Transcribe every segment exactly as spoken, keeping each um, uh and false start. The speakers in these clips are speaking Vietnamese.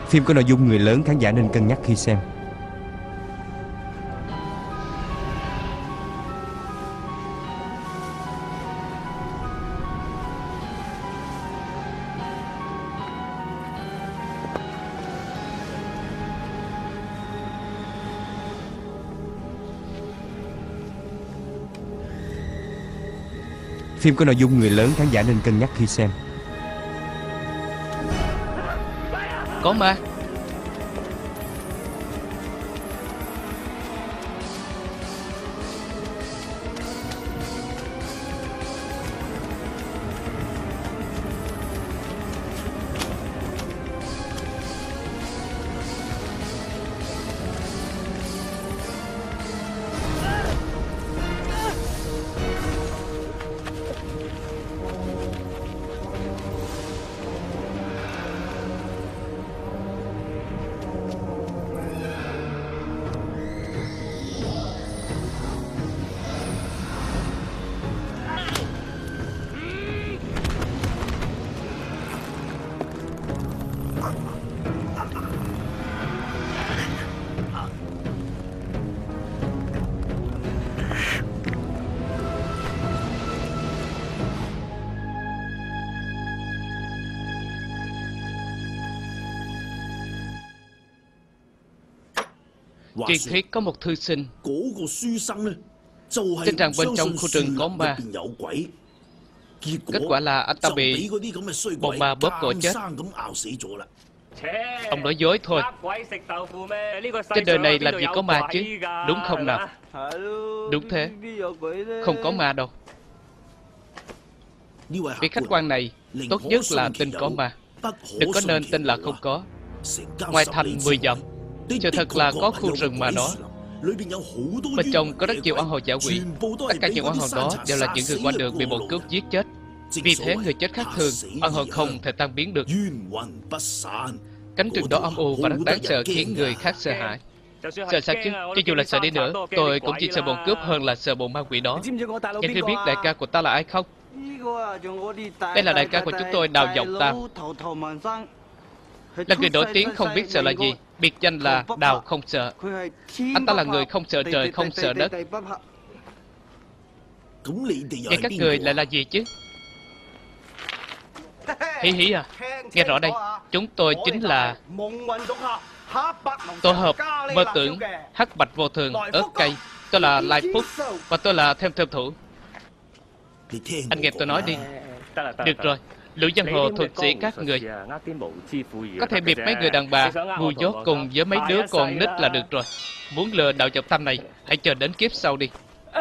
Phim có nội dung người lớn, khán giả nên cân nhắc khi xem. Phim có nội dung người lớn, khán giả nên cân nhắc khi xem. Có ma. Truyền thuyết có một thư sinh tin rằng bên trong khu rừng có ma. Kết quả là anh ta bị bọn ma bóp cổ chết. Ông nói dối thôi. Trên đời này làm gì có ma chứ, đúng không nào? Đúng thế, không có ma đâu. Vị khách quan này tốt nhất là tin có ma, đừng có nên tin là không có. Ngoài thành mười dặm chưa thật là có khu rừng mà đó. Bên trong có rất nhiều oan hồn dã quỷ. Tất cả những oan hồn đó đều là những người qua đường bị bọn cướp giết chết. Vì thế người chết khác thường, oan hồn không thể tan biến được. Cánh rừng đó âm u và rất đáng sợ, khiến người khác sợ hãi. Sợ sao chứ? Cho dù là sợ đi nữa, tôi cũng chỉ sợ bọn cướp hơn là sợ bọn ma quỷ đó. Nghe thưa biết đại ca của ta là ai không? Đây là đại ca của chúng tôi, Đào Vọng Tam, là người nổi tiếng không biết sợ là gì, biệt danh là Đào Không Sợ. Anh ta là người không sợ trời, không sợ đất. Vậy các người lại là gì chứ? Hí hí à, nghe rõ đây, chúng tôi chính là tổ hợp mơ tưởng hắc bạch vô thường ớt cây. Tôi là Lai Phúc và tôi là Thêm Thêm Thủ. Anh nghe tôi nói đi. Được rồi, lũ giang hồ thuật sĩ các người có thể bịp mấy người đàn bà ngu dốt cùng với mấy đứa con nít là được rồi. Muốn lừa Đạo Vọng Tam này, hãy chờ đến kiếp sau đi.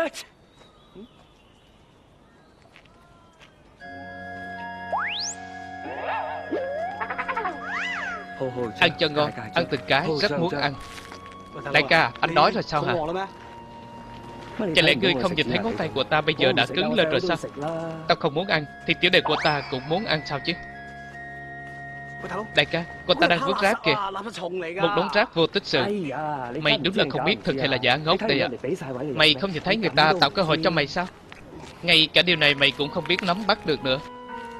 Ăn cho ngon, ăn từng cái, rất muốn ăn. Đại ca, anh đói rồi sao hả? Chả lẽ ngươi không nhìn thấy ngón tay của ta bây giờ đã cứng lên rồi sao? Tao không muốn ăn thì tiểu đệ của ta cũng muốn ăn sao chứ? Đại ca, con ta đang vứt rác kìa. Một đống rác vô tích sự. Mày đúng là không biết thật hay là giả ngốc đây ạ. Mày không nhìn thấy người ta tạo cơ hội cho mày sao? Ngay cả điều này mày cũng không biết nắm bắt được nữa.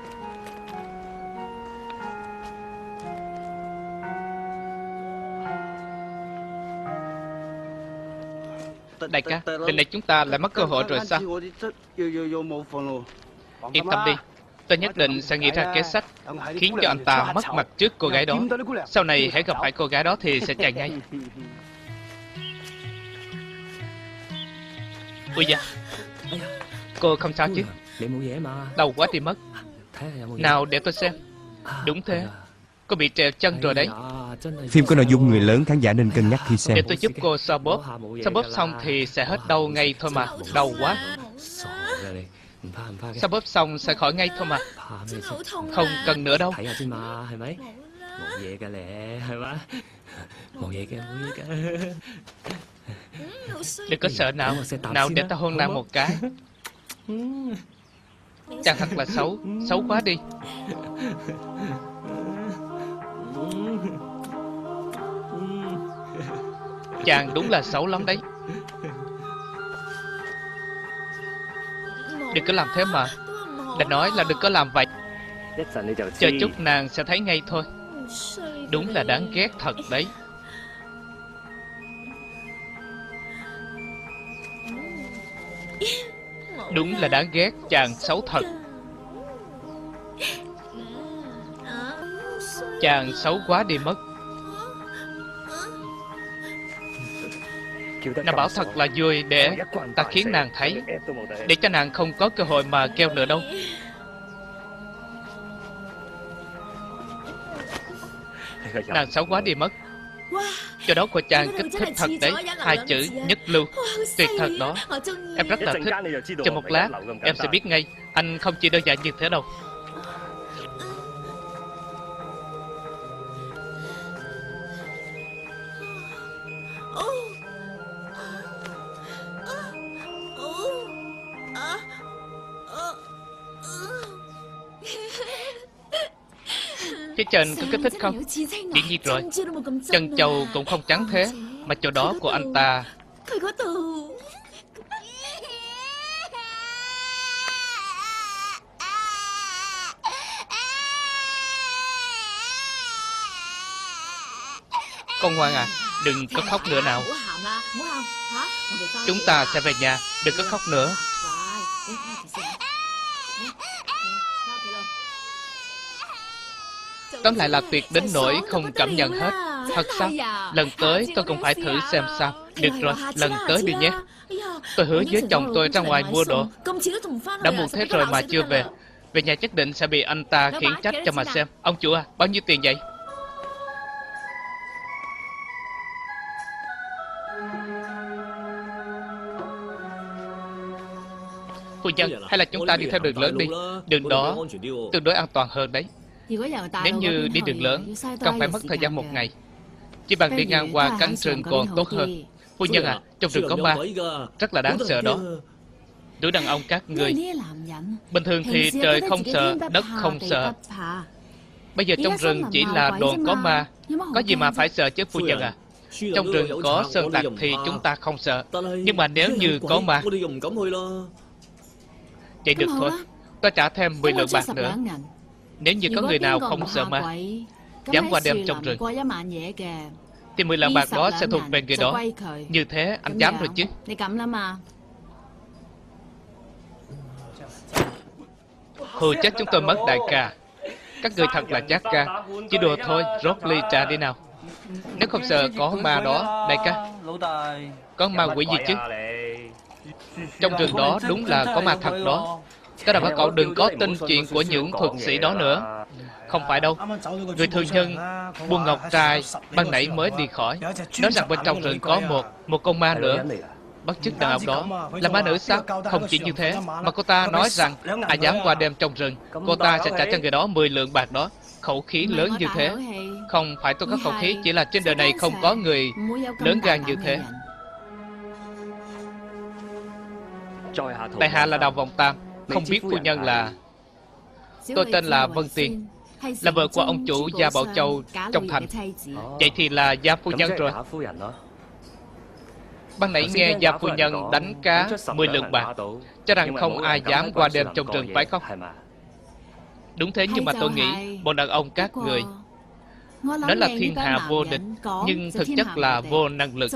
Đại ca, lần này chúng ta lại mất cơ hội rồi sao? Yên tâm đi, tôi nhất định sẽ nghĩ ra kế sách khiến cho anh ta mất mặt trước cô gái đó. Sau này hãy gặp phải cô gái đó thì sẽ chạy ngay. Ui da, cô không sao chứ? Đau quá thì mất. Nào để tôi xem. Đúng thế, cô bị trèo chân rồi đấy. Phim có nội dung người lớn, khán giả nên cân nhắc khi xem. Để tôi giúp cô xoa bóp. Xoa bóp xong thì sẽ hết đau ngay thôi mà. Đau quá. Xoa bóp xong sẽ khỏi ngay thôi mà. Không cần nữa đâu. Đừng có sợ nào. Nào để ta hôn nàng một cái. Chàng thật là xấu. Xấu quá đi. Chàng đúng là xấu lắm đấy. Đừng có làm thế mà. Đã nói là đừng có làm vậy. Chờ chút nàng sẽ thấy ngay thôi. Đúng là đáng ghét thật đấy. Đúng là đáng ghét, chàng xấu thật. Chàng xấu quá đi mất. Nàng bảo thật là vui để ta khiến nàng thấy, để cho nàng không có cơ hội mà kêu nữa đâu. Nàng xấu quá đi mất. Cho đó của chàng kích thích thật đấy. Hai chữ nhất lưu, tuyệt thật đó. Em rất là thích. Chờ một lát em sẽ biết ngay. Anh không chỉ đơn giản như thế đâu. Phía trên có kích thích không? Dĩ nhiên rồi. Chân châu cũng không trắng thế, mà chỗ đó của anh ta. Con ngoan à, đừng có khóc nữa nào. Chúng ta sẽ về nhà, đừng có khóc nữa. Tóm lại là tuyệt đến nỗi không cảm nhận hết. Thật sao? Lần tới tôi cũng phải thử xem sao. Được rồi, lần tới đi nhé. Tôi hứa với chồng tôi ra ngoài mua đồ. Đã muộn thế rồi mà chưa về. Về nhà chắc định sẽ bị anh ta khiển trách cho mà xem. Ông chủ à, bao nhiêu tiền vậy? Phu nhân, hay là chúng ta đi theo đường lớn đi. Đường đó tương đối an toàn hơn đấy. Nếu như đi đường lớn, cần phải mất thời gian một ngày. Chỉ bằng đi ngang qua cánh rừng còn tốt hơn. Phu nhân à, trong rừng có ma, rất là đáng sợ đó. Đứa đàn ông các người, bình thường thì trời không sợ, đất không sợ. Bây giờ trong rừng chỉ là đồn có ma, có gì mà phải sợ chứ phu nhân à. Trong rừng có sơn tặc thì chúng ta không sợ. Nhưng mà nếu như có ma, vậy được thôi, tôi trả thêm mười lượng bạc nữa. Nếu như có người nào không sợ ma, dám qua đêm trong rừng, thì mười lượng bạc đó sẽ thuộc về người đó. Như thế anh dám rồi chứ? Hù chết chúng tôi mất đại ca. Các người thật là chát ca. Chỉ đùa thôi, rót ly trà đi nào. Nếu không sợ có ma đó, đại ca. Có ma quỷ gì chứ? Trong rừng đó đúng là có ma thật đó. Cái nào các cậu đừng có tin chuyện của những thuật sĩ đó nữa. Không phải đâu. Người thường nhân buôn ngọc trai ban nãy mới đi khỏi, nói rằng bên trong rừng có một một con ma nữa. Bắt chước đàn ông đó là ma nữ sao? Không chỉ như thế, mà cô ta nói rằng ai dám qua đêm trong rừng, cô ta sẽ trả cho người đó mười lượng bạc đó. Khẩu khí lớn như thế. Không phải tôi có khẩu khí, chỉ là trên đời này không có người lớn gan như thế. Tại hạ là Đào Vòng Tam. Không biết phu nhân là... Tôi tên là Vân Tiên, là vợ của ông chủ Gia Bảo Châu trong thành. Vậy thì là Gia phu nhân rồi. Ban nãy nghe Gia phu nhân đánh cá mười lượng bạc, cho rằng không ai dám qua đêm trong rừng phải không? Đúng thế, nhưng mà tôi nghĩ bọn đàn ông các người nói là thiên hạ vô địch, nhưng thực chất là vô năng lực.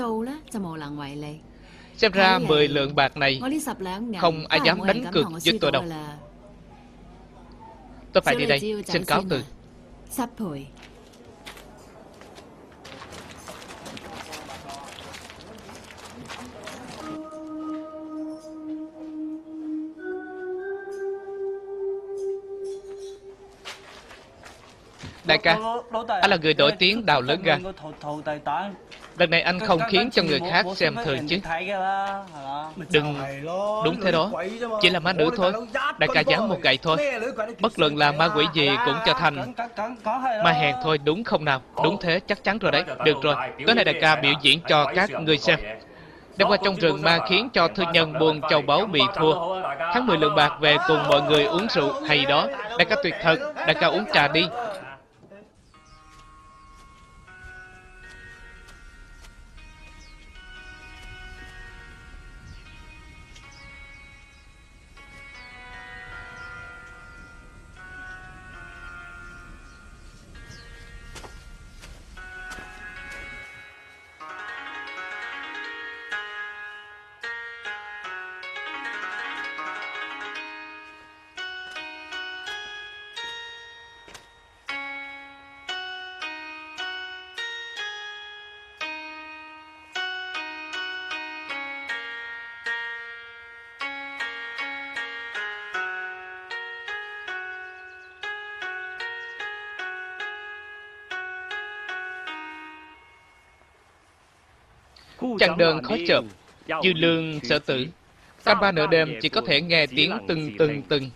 Xem ra mười lượng bạc này không ai dám đánh cược với tôi đâu. Tôi phải đi đây, xin cáo từ. Đại ca, anh là người nổi tiếng đào lớn gan. Lần này anh không khiến cho người khác xem thường chứ? Đừng. Đúng thế đó, chỉ là ma nữ thôi. Đại ca dám một gậy thôi. Bất luận là ma quỷ gì cũng trở thành ma hèn thôi, đúng không nào? Đúng thế, chắc chắn rồi đấy. Được rồi, tối nay đại ca biểu diễn cho các người xem. Đêm qua trong rừng ma khiến cho thương nhân buôn châu báu bị thua. Hắn mười lượng bạc về cùng mọi người uống rượu. Hay đó, đại ca tuyệt thật. Đại ca uống trà đi. chăn đơn khó chợp, dư lương sợ tử. Canh ba nửa đêm chỉ có thể nghe tiếng từng từng từng.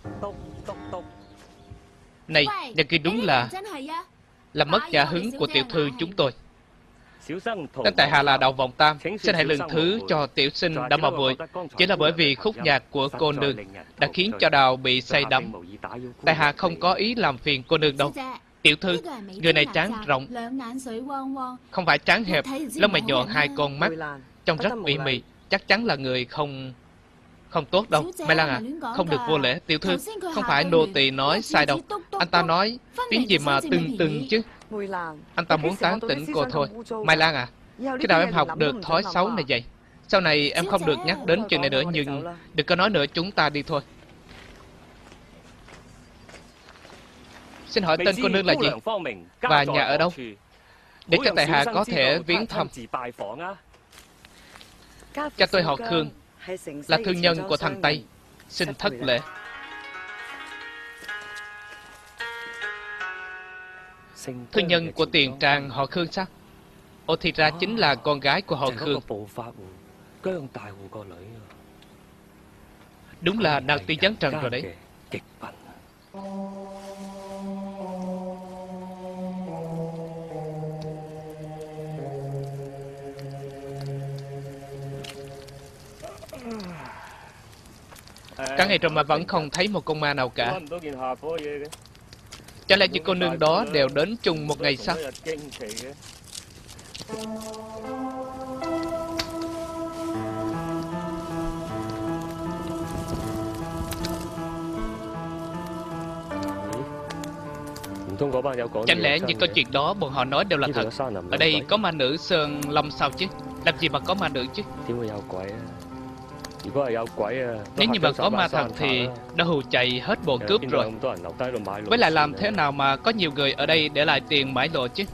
Này, nhà kia đúng là làm mất nhà hứng của tiểu thư chúng tôi. Tên tại hạ là Đậu Vọng Tam, xin hãy lượng thứ cho tiểu sinh đã mạo muội. Chỉ là bởi vì khúc nhạc của cô nương đã khiến cho Đào bị say đắm. Tại hạ không có ý làm phiền cô nương đâu. Tiểu thư, người này trán rộng, không phải trán hẹp, lông mày nhọn hai con mắt, trông rất ủy mị, chắc chắn là người không không tốt đâu. Mai Lan à, không được vô lễ. Tiểu thư, không phải nô tỳ nói sai đâu. Anh ta nói tiếng gì mà từng từng chứ. Anh ta muốn tán tỉnh cô thôi. Mai Lan à, khi nào em học được thói xấu này vậy? Sau này em không được nhắc đến chuyện này nữa, nhưng đừng có nói nữa, chúng ta đi thôi. Xin hỏi tên cô nương là gì? Và nhà ở đâu? Để cho tại hạ có thể viếng thăm. Cha tôi họ Khương, là thương nhân của thành Tây. Xin thất lễ. Thương nhân của Tiền Tràng họ Khương sao? Ồ, thì ra chính là con gái của họ Khương. Đúng là nàng tiên giáng trần rồi đấy. Cả ngày rồi mà vẫn không thấy một con ma nào cả. Chả lẽ những cô nương đó đều đến chung một ngày sao? Chẳng lẽ những câu chuyện đó bọn họ nói đều là thật? Ở đây có ma nữ Sơn Lâm sao chứ? Làm gì mà có ma nữ chứ? Nếu như mà có ma thật thì đã hù chạy hết bộ cướp rồi. Với lại làm thế nào mà có nhiều người ở đây để lại tiền mãi lộ chứ?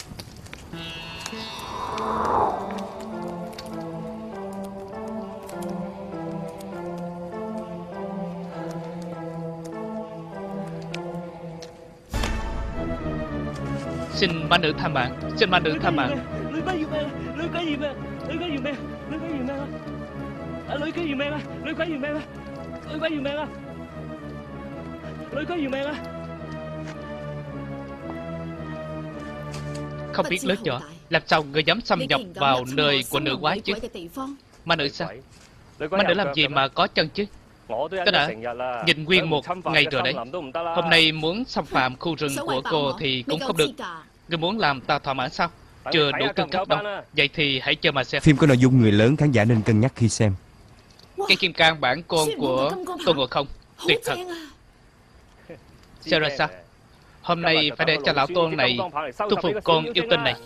Xin ma nữ tha mạng, xin ma nữ tha mạng. Nữ quỷ viên à, nữ quỷ viên à, nữ quỷ viên à, nữ quỷ viên à. Không biết lớn nhỏ, làm sao người dám xâm nhập vào nơi của nữ quái chứ? Ma nữ sao? Ma nữ làm gì mà có chân chứ? Tôi đã nhìn nguyên một ngày rồi đấy. Hôm nay muốn xâm phạm khu rừng của cô thì cũng không được. Người muốn làm ta thỏa mãn sao? Chưa đủ tư cách đâu. Vậy thì hãy chờ mà xem. Phim có nội dung người lớn, khán giả nên cân nhắc khi xem. Cây kim cang bản con của Tôn Ngộ Không tuyệt thật. Sao ra sao? Hôm nay phải để cho lão Tôn này thu phục con yêu tinh này.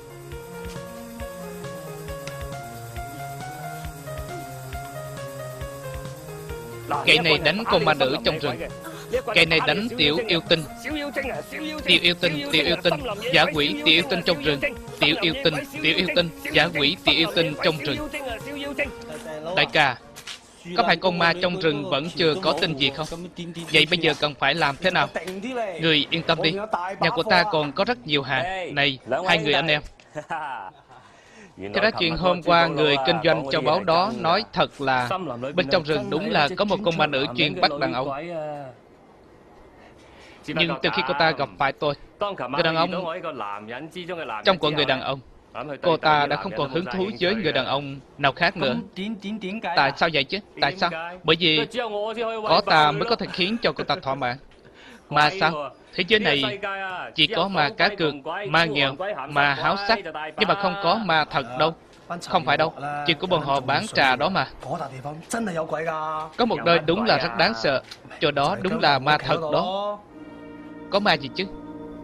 Cây này đánh con ma nữ trong rừng, cây này đánh tiểu yêu tinh. Tiểu yêu tinh, tiểu yêu tinh, giả quỷ, tiểu yêu tinh trong rừng. Tiểu yêu tinh, tiểu yêu tinh, giả quỷ, tiểu yêu tinh trong rừng. Đại ca, có phải con ma trong rừng vẫn chưa có tin gì không? Vậy bây giờ cần phải làm thế nào? Người yên tâm đi, nhà của ta còn có rất nhiều hàng. Này, hai người anh em, thế đó chuyện hôm qua người kinh doanh châu báu đó nói thật là bên trong rừng đúng là có một con ma nữ chuyên bắt đàn ông. Nhưng từ khi cô ta gặp phải tôi, người đàn ông trong của người đàn ông, cô ta đã không còn hứng thú với người đàn ông nào khác nữa. Tại sao vậy chứ? Tại sao? Bởi vì có ta mới có thể khiến cho cô ta thỏa mãn. Mà sao? Thế giới này chỉ có ma cá cược, ma nghèo, ma háo sắc, nhưng mà không có ma thật đâu. Không phải đâu, chuyện của bọn họ bán trà đó mà. Có một nơi đúng là rất đáng sợ, chỗ đó đúng là ma thật đó. Có ma gì chứ?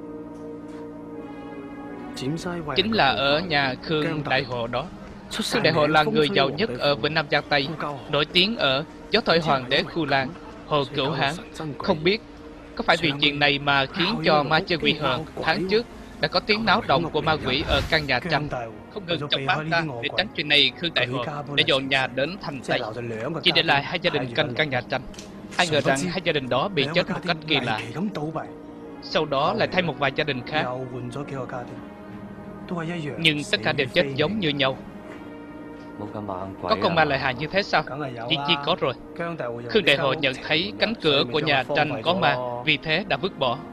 Chính là ở nhà Khương Đại Hộ đó. Khương Đại Hộ là người giàu nhất ở Vĩnh Nam Giang Tây, nổi tiếng ở gió thổi hoàng đế Khu Lan, Hồ Cửu Hán. Không biết có phải vì chuyện này mà khiến cho ma chơi quỷ hờn tháng trước đã có tiếng náo động của ma quỷ ở căn nhà tranh, không ngừng chọc phá ta. Để tránh chuyện này, Khương Đại Hộ đã dọn nhà đến thành Tây, chỉ để lại hai gia đình canh căn nhà tranh. Ai ngờ rằng hai gia đình đó bị chết một cách kỳ lạ, sau đó lại thay một vài gia đình khác, nhưng tất cả đều chết giống như nhau. Có con ma lợi hại như thế sao? Dĩ nhiên có rồi. Khương Đại Hộ nhận thấy cánh cửa của nhà tranh có ma, vì thế đã vứt bỏ.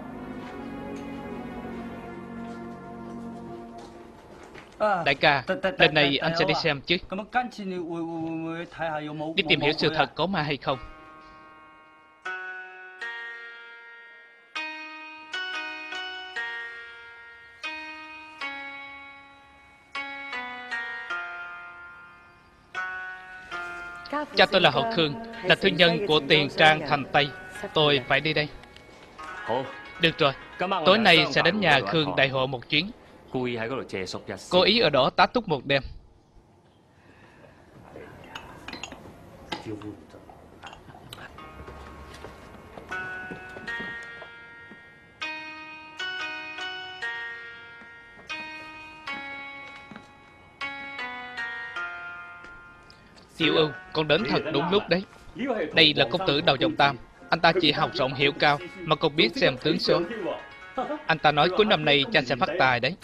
Đại ca, lần này anh sẽ đi xem chứ. Đi tìm hiểu sự thật có ma hay không. Cha tôi là Hậu Khương, là thương nhân của Tiền Trang thành Tây. Tôi phải đi đây. Được rồi, tối nay sẽ đến nhà Khương Đại Hộ một chuyến. Cố ý ở đó tá túc một đêm. Tiểu Ưu, con đến thật đúng lúc đấy. Đây là công tử Đầu Dòng Tam. Anh ta chỉ học rộng hiểu cao mà còn biết xem tướng số. Anh ta nói cuối năm nay cha sẽ phát tài đấy.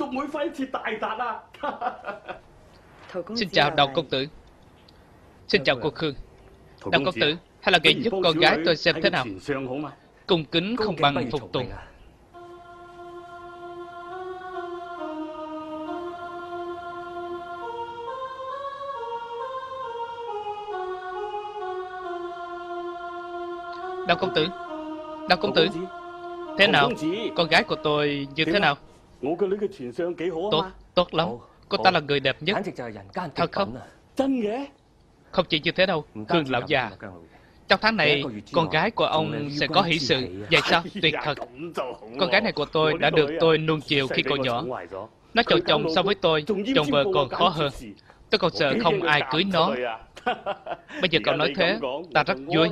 Xin chào Đầu công tử. Xin chào cô Khương. Đầu công tử, hay là ghi giúp con gái tôi xem thế nào? Cung kính không bằng phục tùng. Đào công tử, Đào công tử, thế nào? Con gái của tôi như thế nào? Tốt, tốt lắm. Cô ta là người đẹp nhất. Thật không? Không chỉ như thế đâu, Khương lão già. Trong tháng này, con gái của ông sẽ có hỷ sự. Vậy sao? Tuyệt thật. Con gái này của tôi đã được tôi nuông chiều khi còn nhỏ. Nó chọn chồng so với tôi, chồng vợ còn khó hơn. Tôi còn sợ không ai cưới nó. Bây giờ cậu nói thế, ta rất vui.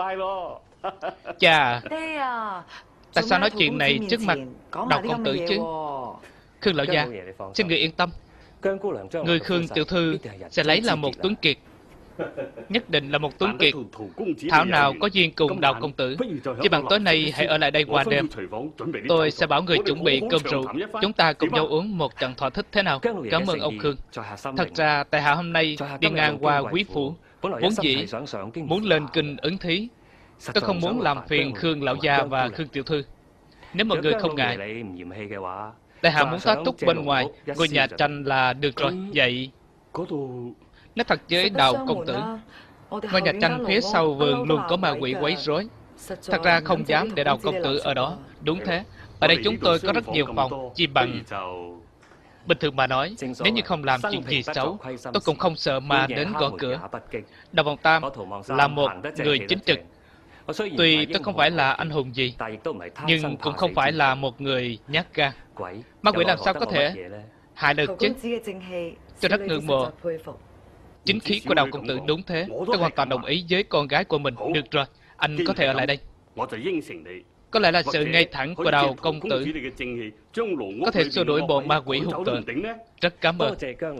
Chà, tại sao nói chuyện này trước mặt Đào công tử chứ? Khương lão gia, xin người yên tâm. Người Khương tiểu thư sẽ lấy là một tuấn kiệt. Nhất định là một tuấn kiệt. Thảo nào có duyên cùng Đào công tử. Chỉ bằng tối nay hãy ở lại đây qua đêm. Tôi sẽ bảo người chuẩn bị cơm rượu. Chúng ta cùng nhau uống một trận thỏa thích thế nào? Cảm ơn ông Khương. Thật ra tại hạ hôm nay đi ngang qua quý phủ, vốn dĩ muốn lên kinh ứng thí. Tôi không muốn làm phiền Khương lão gia và Khương tiểu thư. Nếu mọi người không ngại, tại hạ muốn tá túc bên ngoài ngôi nhà tranh là được rồi. Vậy nói thật với Đào công tử, ngôi nhà tranh phía sau vườn luôn có ma quỷ quấy rối. Thật ra không dám để Đào công tử ở đó. Đúng thế, ở đây chúng tôi có rất nhiều phòng. Chỉ bằng bình thường mà nói, nếu như không làm chuyện gì xấu, tôi cũng không sợ ma đến gõ cửa. Đào Vòng Tam là một người chính trực. Tuy tôi không phải là anh hùng gì, nhưng cũng không phải là một người nhát gan. Ma quỷ làm sao có thể hại được chứ? Tôi rất ngưỡng mộ chính khí của Đào công tử. Đúng thế, tôi hoàn toàn đồng ý với con gái của mình. Được rồi, anh có thể ở lại đây. Có lẽ là sự ngay thẳng của Đào công tử có thể xua đuổi bọn ma quỷ hung tợn. Rất cảm ơn.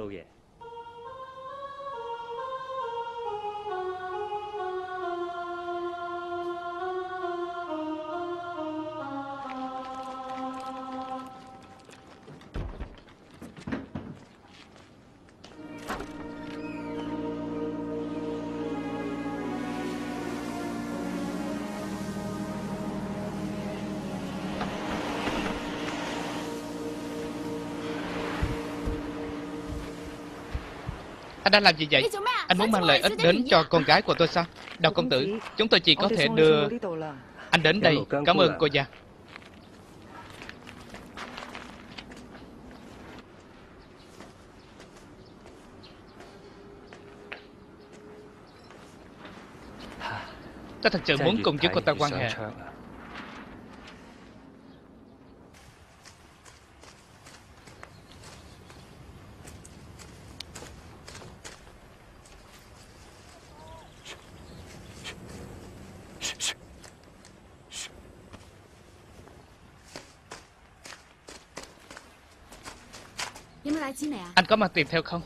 Anh đang làm gì vậy? Anh muốn mang lợi ích đến cho con gái của tôi sao? Đào công tử, chúng tôi chỉ có thể đưa anh đến đây. Cảm ơn cô già. Tôi thật sự muốn cùng với cô ta quan hệ. Anh có mang tiền theo không?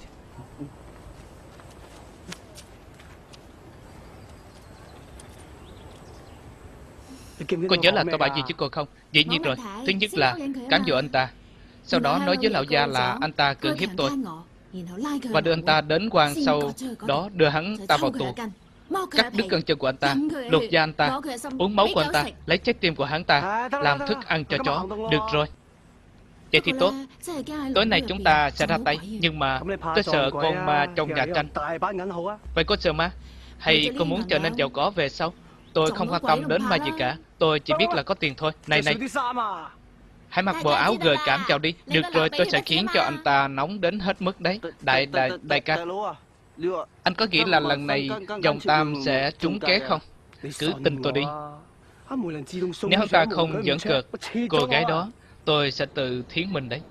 Cô nhớ là tôi bảo gì chứ cô không? Dĩ nhiên rồi. Thứ nhất là cám dỗ anh ta. Sau đó nói với lão gia là anh ta cưỡng hiếp tôi. và đưa anh ta đến quan sau đó đưa hắn ta vào tù, cắt đứt gân chân của anh ta, lột da anh ta, uống máu của anh ta, lấy trái tim của hắn ta làm thức ăn cho chó. Được rồi, vậy thì tốt. Tối nay chúng ta sẽ ra tay, nhưng mà tôi sợ con ma trong nhà tranh. Vậy có sợ ma? Hay cô muốn trở nên giàu có về sau? Tôi không quan tâm đến ma gì cả, tôi chỉ biết là có tiền thôi. Này này, hãy mặc bộ áo gợi cảm vào đi. Được rồi, tôi sẽ khiến cho anh ta nóng đến hết mức đấy. Đại đại đại ca, anh có nghĩ là lần này dòng Tam sẽ trúng kế không? Cứ tin tôi đi. Nếu hắn ta không giỡn cợt cô gái đó, tôi sẽ tự thiến mình đấy.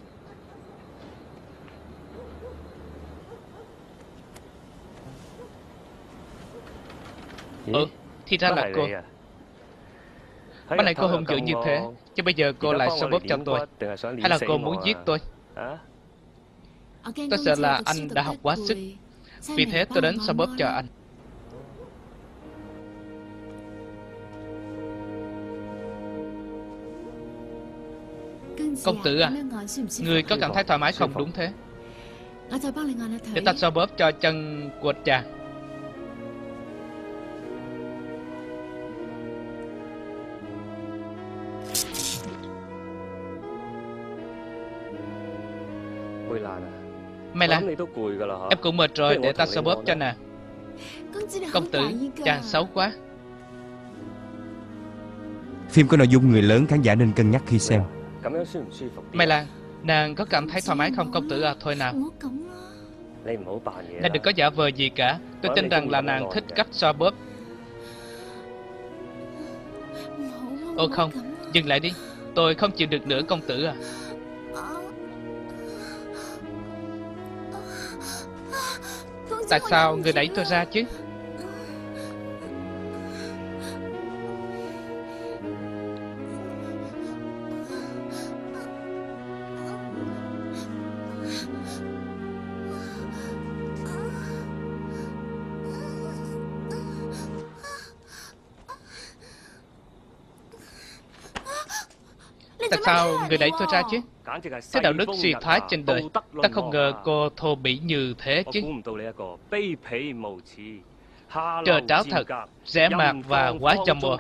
Ừ, thì ra là cô. Ban này cô hung dữ như thế, chứ bây giờ cô lại xoa bóp cho tôi. Hay là cô muốn giết tôi? Tôi sợ là anh đã học quá sức, vì thế tôi đến xoa bóp cho anh. Công tử à, người có cảm thấy thoải mái không? Đúng thế. Để ta xoa bóp cho chân của chàng. Mày Lan, em cũng mệt rồi, để ta xoa bóp cho nè. Công tử, chàng xấu quá. Phim có nội dung người lớn, khán giả nên cân nhắc khi xem. Mày Lan, nàng có cảm thấy thoải mái không công tử à? Thôi nào, nàng đừng có giả vờ gì cả. Tôi tin rằng là nàng thích cách xoa bóp. Ô không, dừng lại đi. Tôi không chịu được nữa công tử à. Tại sao người đẩy tôi ra chứ? Tại sao người đẩy tôi ra chứ? Thế đạo đức suy thoái trên đời. Ta không ngờ cô thô bỉ như thế chứ. Trơ tráo thật, rẻ mạt và quá châm bồ.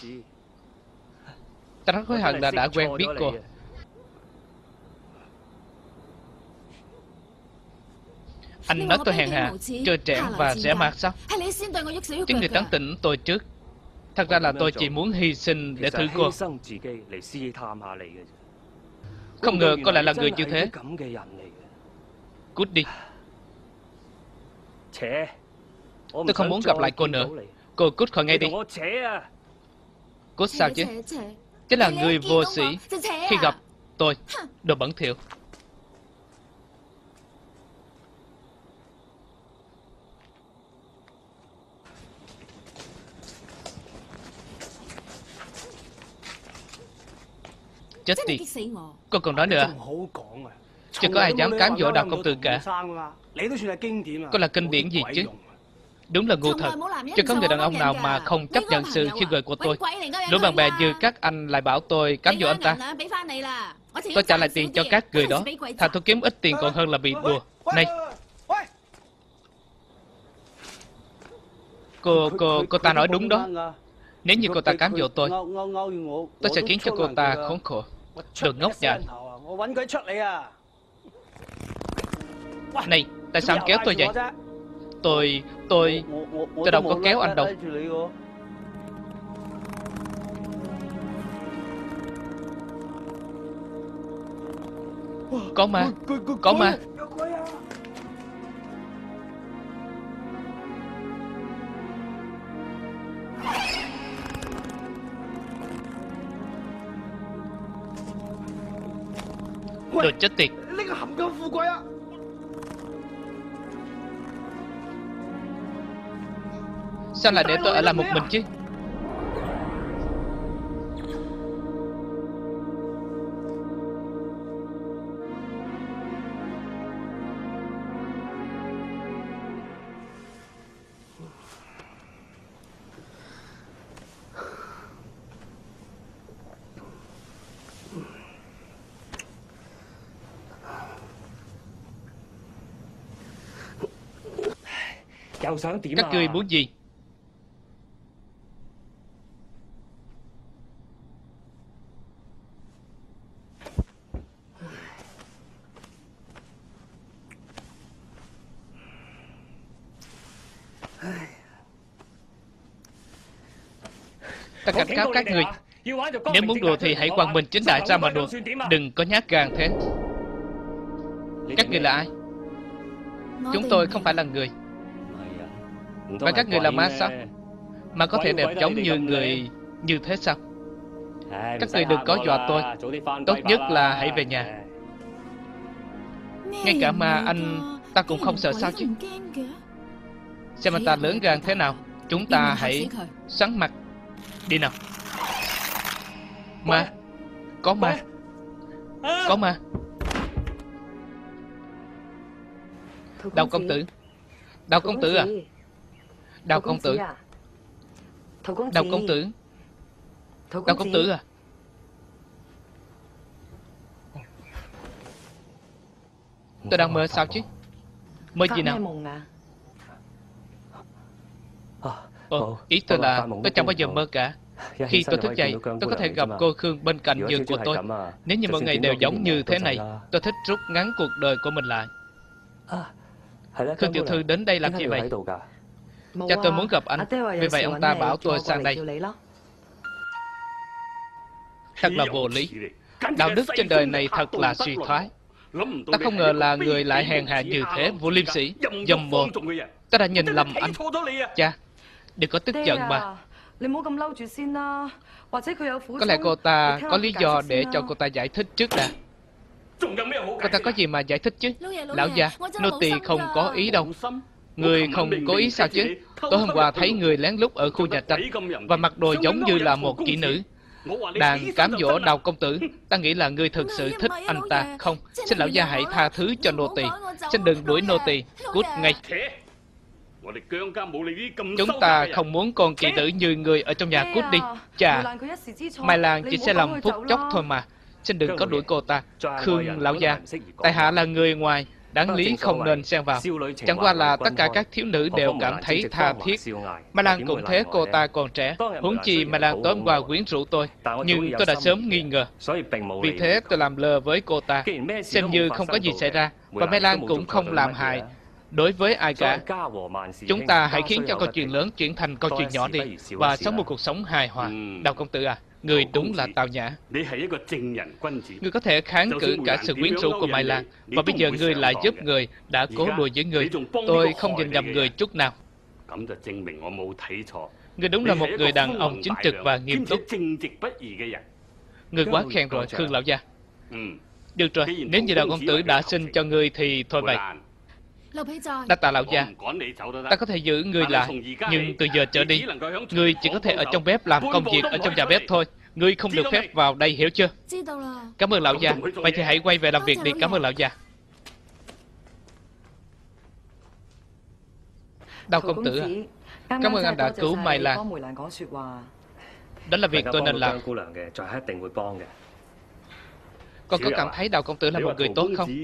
Ta rất hối hận là đã quen biết cô. Anh nói tôi hèn hạ, trơ trẽn và rẻ mạt sao? Chính người tán tỉnh tôi trước. Thật ra là tôi chỉ muốn hy sinh để thử cô. Không ngờ cô lại là người như thế. Cút đi. Tôi không muốn gặp lại cô nữa. Cô cút khỏi ngay đi. Cút sao chứ? Chính là người vô sĩ. Khi gặp tôi, đồ bẩn thỉu. Chết tiệt, cô còn nói nữa. Chưa có ai dám cám dỗ Đào công tử cả. Cô là kinh điển gì chứ? Đúng là ngu thật. Chưa có người đàn ông nào mà không chấp nhận sự khiêu gợi của tôi. Lũ bạn bè như các anh lại bảo tôi cám dỗ anh ta. Tôi trả lại tiền cho các người đó. Thà tôi kiếm ít tiền còn hơn là bị đùa. Này, Cô, cô, cô ta nói đúng đó. Nếu như cô ta cám dỗ tôi, tôi sẽ khiến cho cô ta khốn khổ. Đồ ngốc nhà. Này, tại sao anh kéo tôi vậy? Tôi, tôi, tôi đâu có kéo anh đâu. Có ma, có ma. Đồ chết tiệt. Sao lại để tôi ở lại một mình chứ? Các ngươi muốn gì? Ta cảnh cáo các người, nếu muốn đùa thì hãy quang minh chính đại ra mà đùa, đừng có nhát gan thế. Các người là ai? Chúng tôi không phải là người. Và các người là ma sao? Mà có thể đẹp giống như người như thế sao? Các người đừng có dọa tôi. Tốt nhất là hãy về nhà. Ngay cả ma anh ta cũng không sợ sao chứ? Xem anh ta lớn gan thế nào. Chúng ta hãy sắn mặt. Đi nào. Ma. Có ma. Có ma. Đào công tử. Đào công tử à? Đào công tử. Đào công tử. Đào công tử à? Tôi đang mơ sao chứ? Mơ gì nào? Ồ, ý tôi là tôi chẳng bao giờ mơ cả. Khi tôi thức dậy, tôi có thể gặp cô Khương bên cạnh giường của tôi. Nếu như mỗi ngày đều giống như thế này, tôi thích rút ngắn cuộc đời của mình lại. Khương tiểu thư đến đây làm gì vậy? Cha tôi muốn gặp anh, vì vậy ông ta bảo tôi sang đây. Thật là vô lý. Đạo đức trên đời này thật là suy thoái. Ta không ngờ là người lại hèn hạ như thế, vô liêm sỉ, dâm mồm. Ta đã nhìn lầm anh. Cha, đừng có tức giận mà. Có lẽ cô ta có lý do để cho cô ta giải thích trước đã. Cô ta có gì mà giải thích chứ? Lão già, nô tỳ không có ý đâu. Người không có ý sao chứ? Tối hôm qua thấy người lén lút ở khu nhà tranh và mặc đồ giống như là một kỹ nữ, đang cám dỗ Đào công tử. Ta nghĩ là ngươi thực sự thích anh ta. Không, xin lão gia hãy tha thứ cho nô tỳ. Xin đừng đuổi nô tỳ. Cút ngay. Chúng ta không muốn con kỹ nữ như người ở trong nhà. Cút đi. Chà, Mai Lan chỉ sẽ làm phút chốc thôi mà. Xin đừng có đuổi cô ta. Khương lão gia, tại hạ là người ngoài, đáng lý không nên xen vào. Chẳng qua là tất cả các thiếu nữ đều cảm thấy tha thiết. Mai Lan cũng thế, cô ta còn trẻ. Huống chi Mai Lan tối hôm qua quyến rũ tôi, nhưng tôi đã sớm nghi ngờ. Vì thế tôi làm lơ với cô ta, xem như không có gì xảy ra. Và Mai Lan cũng không làm hại đối với ai cả. Chúng ta hãy khiến cho câu chuyện lớn chuyển thành câu chuyện nhỏ đi, và sống một cuộc sống hài hòa. Đào công tử à, người đúng là tào nhã. Ngươi có thể kháng cự cả sự quyến rũ của Mai Lan, và bây giờ ngươi lại giúp người đã cố đùa với ngươi. Tôi không nhìn nhầm người chút nào. Ngươi đúng là một người đàn ông chính trực và nghiêm túc. Ngươi quá khen rồi, Khương lão gia. Được rồi, nếu như Đào công tử đã xin cho ngươi thì thôi vậy. Đa tạ lão gia. Ta có thể giữ ngươi lại, nhưng từ giờ trở đi, ngươi chỉ có thể ở trong bếp làm công việc ở trong nhà bếp thôi. Ngươi không được phép vào đây, hiểu chưa? Cảm ơn lão gia. Vậy thì hãy quay về làm việc đi. Cảm ơn lão gia. Đào công tử à, cảm ơn anh đã cứu Mai Lan. Đó là việc tôi nên làm. Con có cảm thấy Đào công tử là một người tốt không?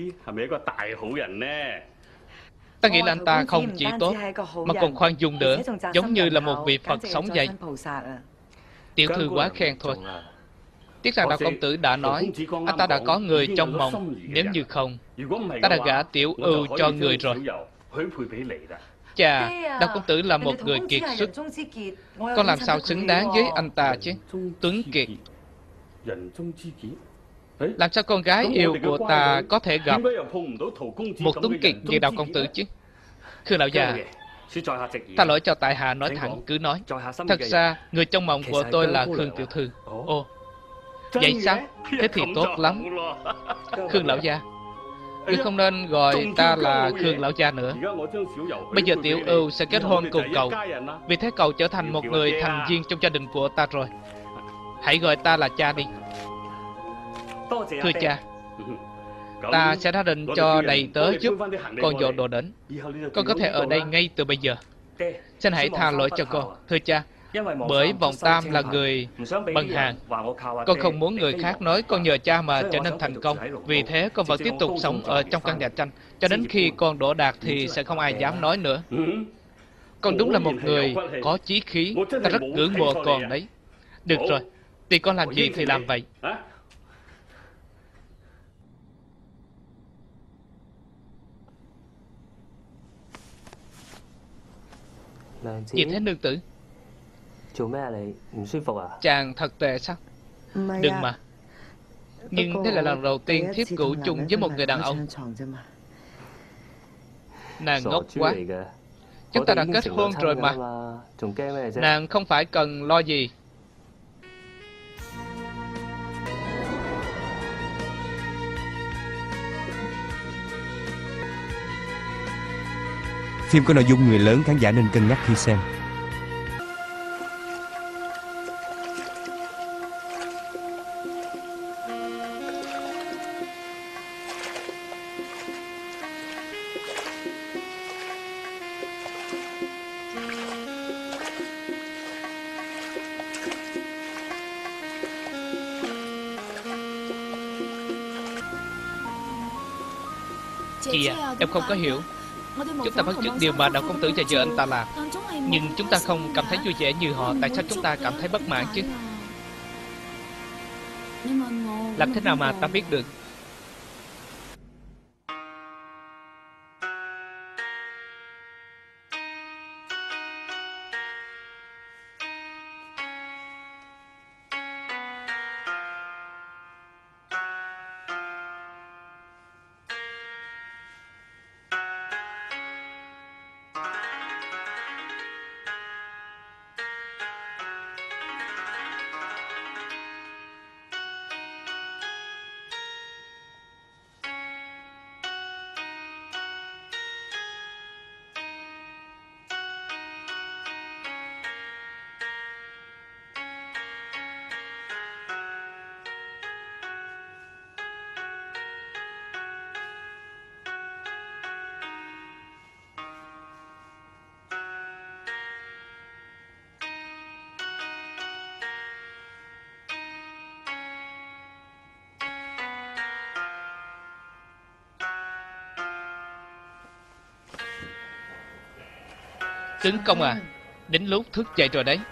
Ta nghĩ là anh ta không chỉ tốt, mà còn khoan dung nữa, giống như là một vị Phật sống vậy. Tiểu thư quá khen thôi. Tiếc rằng Đào công tử đã nói anh ta đã có người trong mộng. Nếu như không, ta đã gả Tiểu Ưu cho người rồi. Chà, Đào công tử là một người kiệt xuất. Con làm sao xứng đáng với anh ta chứ? Tuấn kiệt. Làm sao con gái yêu của ta có thể gặp một tuấn kiệt như Đào công tử chứ? Khương lão già, tha lỗi cho tại hạ nói thẳng, cứ nói. Thật ra, người trong mộng của tôi là Khương tiểu thư. Ồ, vậy sao? Thế thì tốt lắm. Khương lão gia, ngươi không nên gọi ta là Khương lão gia nữa. Bây giờ Tiểu Ưu sẽ kết hôn cùng cậu, vì thế cậu trở thành một người thành viên trong gia đình của ta rồi. Hãy gọi ta là cha đi. Thưa cha, ta sẽ ra định cho đầy tớ giúp con dọn đồ đến. Con có thể ở đây ngay từ bây giờ. Xin hãy tha lỗi cho con, thưa cha. Bởi Vọng Tam là người bần hàng, con không muốn người khác nói con nhờ cha mà trở nên thành công. Vì thế con vẫn tiếp tục sống ở trong căn nhà tranh, cho đến khi con đỗ đạt thì sẽ không ai dám nói nữa. Con đúng là một người có chí khí. Ta rất ngưỡng mộ con đấy. Được rồi, tùy con làm gì thì làm vậy. Gì thế nương tử? Chàng thật tệ sao? Đừng mà. Nhưng đây là lần đầu tiên thiếp cũ chung với một người đàn ông. Nàng ngốc quá. Chúng ta đã kết hôn rồi mà. Nàng không phải cần lo gì. Phim có nội dung người lớn, khán giả nên cân nhắc khi xem. Chị à, em không có hiểu. Chúng ta bắt chước điều mà đạo công tử và vợ anh ta làm, nhưng chúng ta không cảm thấy vui vẻ như họ. Tại sao chúng ta cảm thấy bất mãn chứ? Làm thế nào mà ta biết được? Tướng công à, đến lúc thức dậy rồi đấy.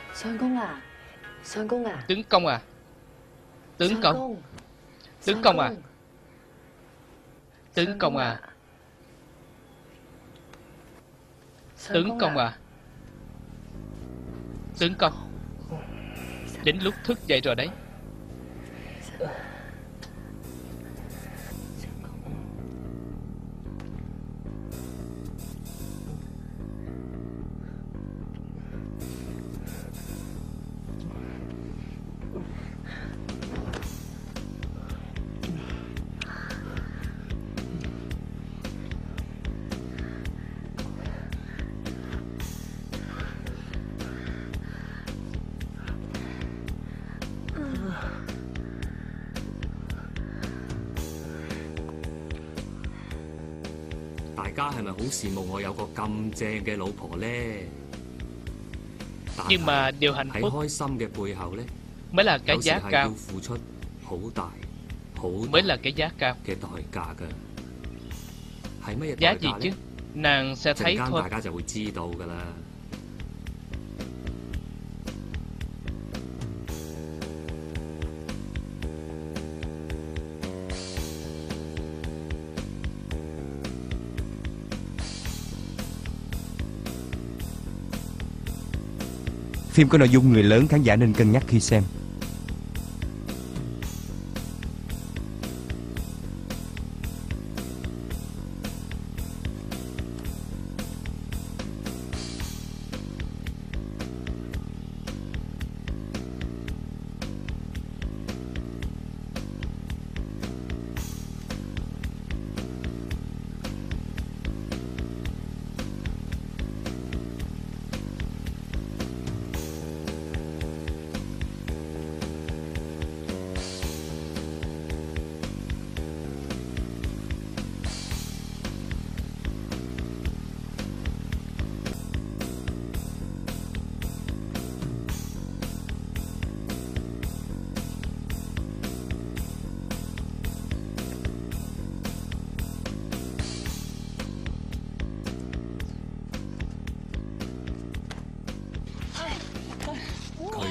Tướng công à, tướng công, tướng công à, tướng công à, tướng công à, tướng công, đến lúc thức dậy rồi đấy. Nhưng mà điều hạnh phúc mới là cái giá cao, mới là cái giá cao. Giá gì chứ? Nàng sẽ thấy thôi. Phim có nội dung người lớn, khán giả nên cân nhắc khi xem.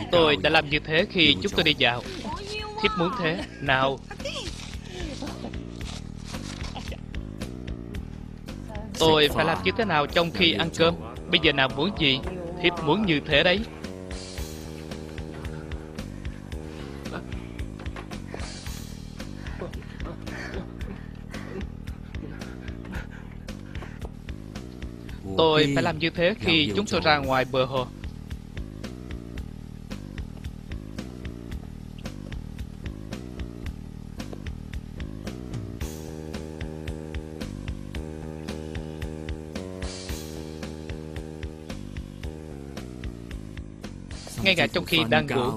Tôi đã làm như thế khi chúng tôi đi dạo. Thiếp muốn thế. Nào. Tôi phải làm như thế nào trong khi ăn cơm? Bây giờ nào muốn gì? Thiếp muốn như thế đấy. Tôi phải làm như thế khi chúng tôi ra ngoài bờ hồ. Ngay cả trong khi đang ngủ.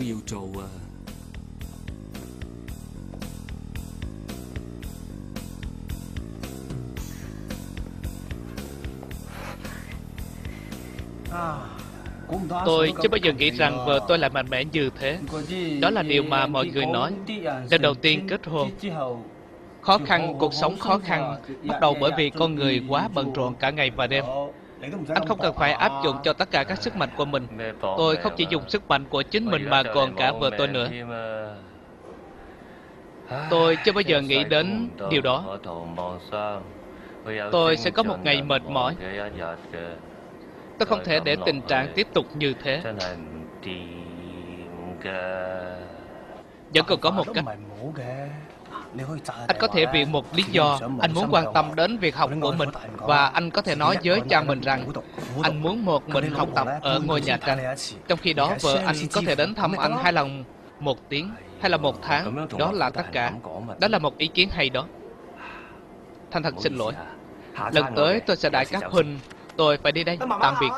Tôi chưa bao giờ nghĩ rằng vợ tôi lại mạnh mẽ như thế. Đó là điều mà mọi người nói. Lần đầu tiên kết hôn. Khó khăn, cuộc sống khó khăn bắt đầu bởi vì con người quá bận rộn cả ngày và đêm. Anh không cần phải áp dụng cho tất cả các sức mạnh của mình. Tôi không chỉ dùng sức mạnh của chính mình mà còn cả vợ tôi nữa. Tôi chưa bao giờ nghĩ đến điều đó. Tôi sẽ có một ngày mệt mỏi. Tôi không thể để tình trạng tiếp tục như thế. Vẫn còn có một cách. Anh có thể vì một lý do anh muốn quan tâm đến việc học của mình, và anh có thể nói với cha mình rằng anh muốn một mình học tập ở ngôi nhà tranh. Trong khi đó vợ anh có thể đến thăm anh hai lần một tiếng hay là một tháng. Đó là tất cả. Đó là một ý kiến hay đó. Thành thật xin lỗi. Lần tới tôi sẽ đãi các huynh. Tôi phải đi đây. Tạm biệt.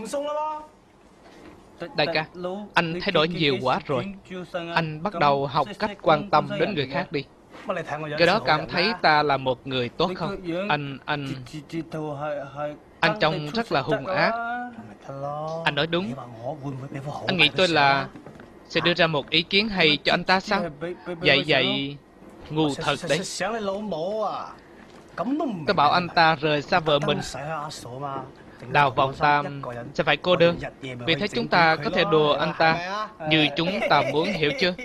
Đại ca, anh thay đổi nhiều quá rồi. Anh bắt đầu học cách quan tâm đến người khác đi. Do đó cảm thấy ta là một người tốt không? Anh, anh... Anh trông rất là hung ác. Anh nói đúng. Anh nghĩ tôi là sẽ đưa ra một ý kiến hay cho anh ta sao? Vậy vậy... ngu thật đấy. Tôi bảo anh ta rời xa vợ mình. Đào vòng tam sẽ phải cô đơn. Vì thế chúng ta có thể đùa anh ta như chúng ta muốn, hiểu chưa?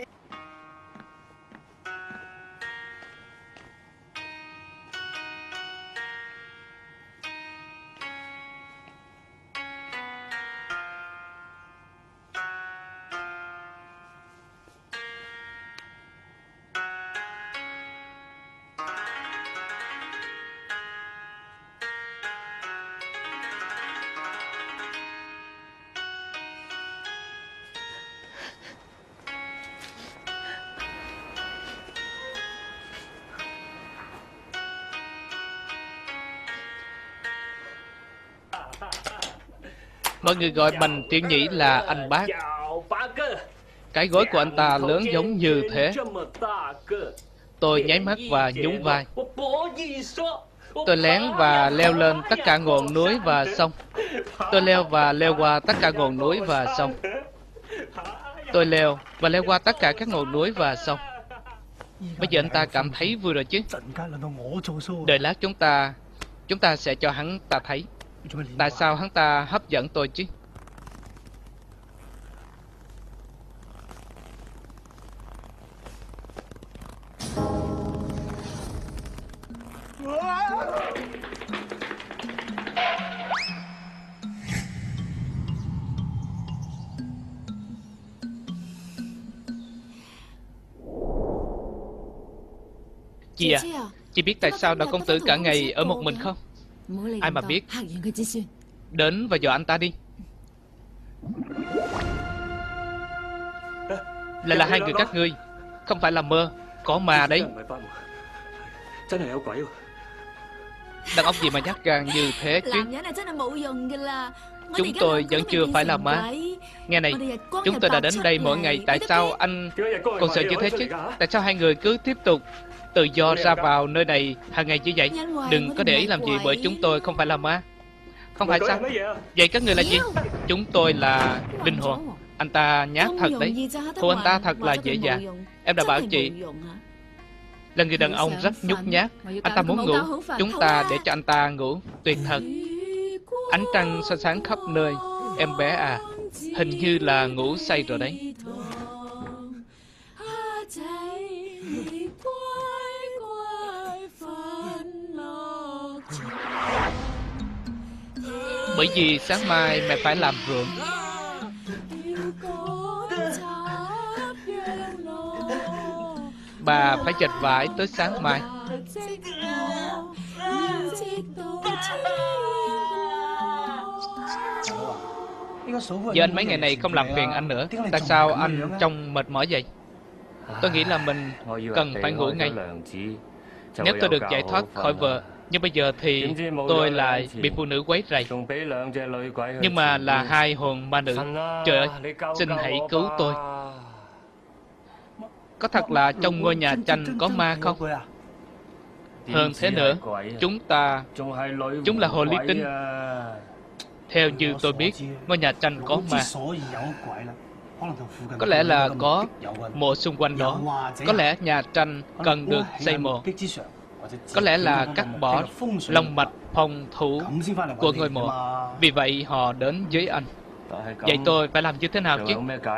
Mọi người gọi Bành Tiểu Nhĩ là anh bác. Cái gối của anh ta lớn giống như thế. Tôi nháy mắt và nhún vai. Tôi lén và leo lên tất cả ngọn núi và sông. Tôi leo và leo qua tất cả ngọn núi và sông. Tôi leo và leo qua tất cả các ngọn núi và sông. Bây giờ anh ta cảm thấy vui rồi chứ? Đợi lát chúng ta Chúng ta sẽ cho hắn ta thấy. Tại sao hắn ta hấp dẫn tôi chứ? Chị à, chị biết tại sao Đại công tử cả ngày ở một mình không? Ai mà biết. Đến và dọa anh ta đi. Lại là hai người các ngươi. Không phải là mơ, có ma đấy. Đàn ông gì mà nhát gan như thế chứ? Chúng tôi vẫn chưa phải là ma. Nghe này, chúng tôi đã đến đây mỗi ngày. Tại sao anh còn sợ như thế chứ? Tại sao hai người cứ tiếp tục tự do ra vào nơi này hàng ngày như vậy? Đừng có để ý làm gì, bởi chúng tôi không phải là ma. Không phải sao? Vậy các người là gì? Chúng tôi là linh hồn. Anh ta nhát thật đấy. Phụ anh ta thật là dễ dàng. Em đã bảo chị là người đàn ông rất nhút nhát. Anh ta muốn ngủ, chúng ta để cho anh ta ngủ. Tuyệt thật. Ánh trăng soi sáng khắp nơi. Em bé à, Hình như là ngủ say rồi đấy. Bởi vì sáng mai mẹ phải làm ruộng. Bà phải dệt vải tới sáng mai. Giờ anh mấy ngày này không làm phiền anh nữa. Tại sao anh trông mệt mỏi vậy? Tôi nghĩ là mình cần phải ngủ ngay. Nếu tôi được giải thoát khỏi vợ, nhưng bây giờ thì tôi lại bị phụ nữ quấy rầy. Nhưng mà là hai hồn ma nữ. Trời ơi, xin hãy cứu tôi. Có thật là trong ngôi nhà tranh có ma không? Hơn thế nữa, chúng ta... Chúng là hồ ly tinh. Theo như tôi biết, ngôi nhà tranh có ma. Có lẽ là có mộ xung quanh đó. Có lẽ nhà tranh cần được xây mộ. Có lẽ là cắt bỏ long mạch phong thú của ngôi mộ. Vì vậy họ đến với anh. Vậy tôi phải làm như thế nào chứ?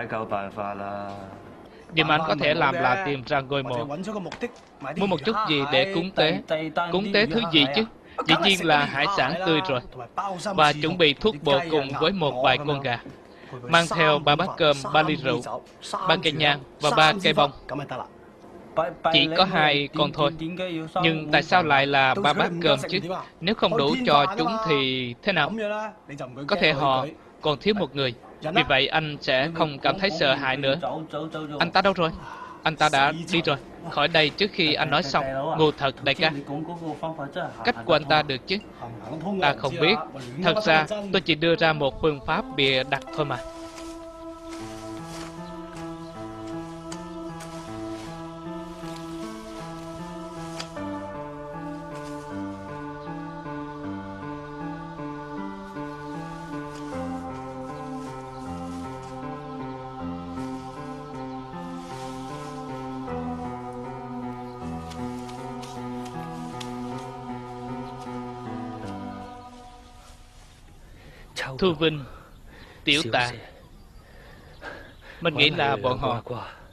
Điều mà anh có thể làm là tìm ra ngôi mộ, mua một chút gì để cúng tế. Cúng tế thứ gì chứ? Dĩ nhiên là hải sản tươi rồi. Và chuẩn bị thuốc bổ cùng với một vài con gà. Mang theo ba bát cơm, ba ly rượu, ba cây nhang và ba cây bông. Chỉ có hai con thôi. Nhưng tại sao lại là ba bát cơm chứ? Nếu không đủ cho chúng thì thế nào? Có thể họ còn thiếu một người. Vì vậy anh sẽ không cảm thấy sợ hãi nữa. Anh ta đâu rồi? Anh ta đã đi rồi. Khỏi đây trước khi anh nói xong. Ngu thật đại ca. Cách của anh ta được chứ? Ta không biết. Thật ra tôi chỉ đưa ra một phương pháp bịa đặt thôi mà. Thu Vinh, Tiểu Tạ, mình nghĩ là bọn họ.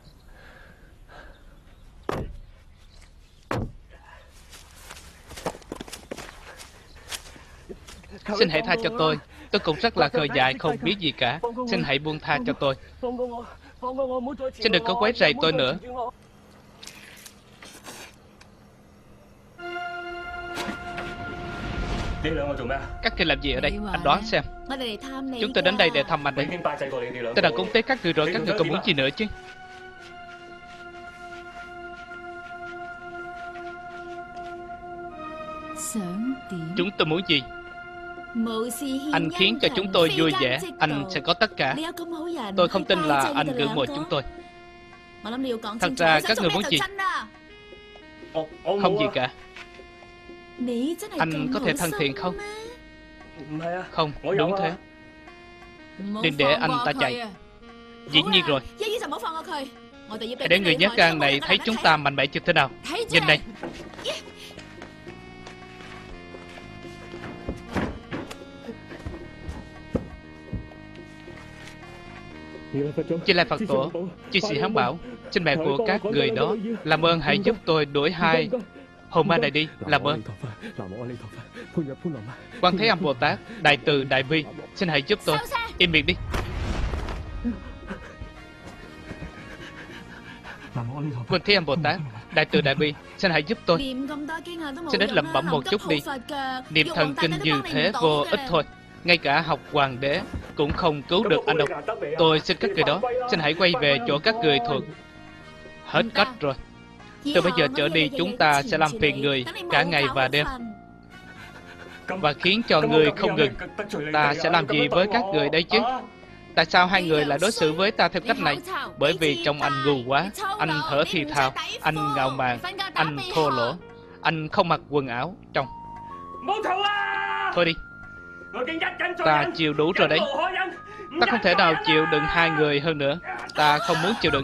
Xin hãy tha cho tôi. Tôi cũng rất là khờ dại, không biết gì cả. Xin hãy buông tha cho tôi. Xin đừng có quấy rầy tôi nữa. Các ngươi làm gì ở đây? Anh đoán xem. Chúng tôi đến đây để thăm anh đấy. Tôi đã cúng tế các người rồi, các người còn muốn gì nữa chứ? Chúng tôi muốn gì? Anh khiến cho chúng tôi vui vẻ, anh sẽ có tất cả. Tôi không tin là anh ngưỡng mộ chúng tôi. Thật ra các người muốn gì? Không gì cả. Anh có thể thân thiện không? Không, đúng thế. Đừng để anh ta chạy. Dĩ nhiên rồi. Hãy để người nhát gan này thấy chúng ta mạnh mẽ như thế nào. Nhìn này. Chỉ là Phật tổ, chư sĩ Hán bảo, xin mẹ của các người đó làm ơn hãy giúp tôi đuổi hai hồn ma này đi, làm ơn. Quan Thế Âm Bồ Tát, Đại Từ Đại Bi, xin hãy giúp tôi. Im miệng đi. Quan Thế Âm Bồ Tát, Đại Từ Đại Bi, xin hãy giúp tôi. Xin đến lẩm bẩm một chút đi. Niệm thần kinh như thế vô ích thôi. Ngay cả học hoàng đế cũng không cứu được anh đâu. Tôi xin các người đó, xin hãy quay về chỗ các người thuộc. Hết cách rồi. Từ bây giờ trở đi chúng ta sẽ làm phiền người cả ngày và đêm, và khiến cho người không ngừng. Ta sẽ làm gì với các người đây chứ? Tại sao hai người lại đối xử với ta theo cách này? Bởi vì trong anh ngu quá. Anh thở thì thào, anh ngạo mạn, anh thô lỗ, anh không mặc quần áo trong. Thôi đi. Ta chịu đủ rồi đấy. Ta không thể nào chịu đựng hai người hơn nữa. Ta không muốn chịu đựng.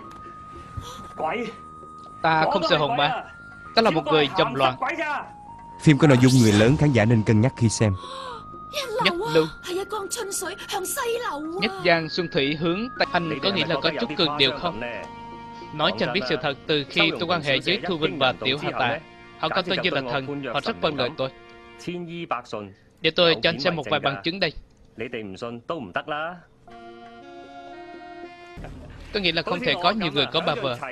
Ta không sợ hồn ma. Ta là một người dâm loạn. Phim có nội dung người lớn, khán giả nên cân nhắc khi xem. Nhất lưu. Nhất giang xuân thủy hướng Tây. Anh có nghĩ là có chút cường điệu không? Nói cho anh biết sự thật, từ khi tôi quan hệ với Thu Vinh và Tiểu Hà Tạ, họ coi tôi như là thần, họ rất vâng lời tôi. Để tôi cho anh xem một vài bằng chứng đây. Tôi nghĩ là không thể có nhiều người có ba vợ.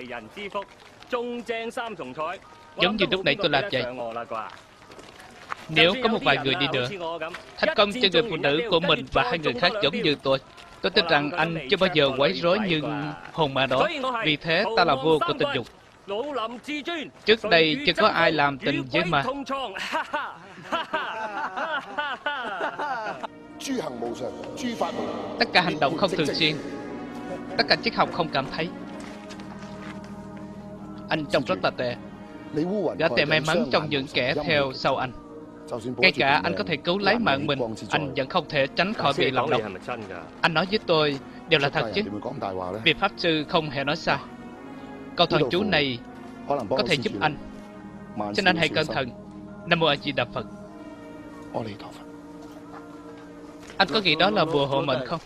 Giống như lúc nãy tôi làm vậy. Nếu có một vài người đi nữa thành công cho người phụ nữ của mình và hai người khác giống như tôi, tôi tin rằng anh chưa bao giờ quấy rối như hồn ma đó. Vì thế ta là vua của tình dục. Trước đây chưa có ai làm tình với ma. Tất cả hành động không thường xuyên, tất cả triết học không cảm thấy. Anh trông rất là tệ. Gã tệ may mắn trong những kẻ theo sau anh. Ngay cả anh có thể cứu lấy mạng mình, anh vẫn không thể tránh khỏi bị lật độc. Anh nói với tôi đều là thật chứ? Vì Pháp Sư không hề nói sai. Câu thần chú này có thể giúp anh, cho nên hãy cẩn thận. Nam Mô A Di Đà Phật. Anh có nghĩ đó là bùa hộ mệnh không?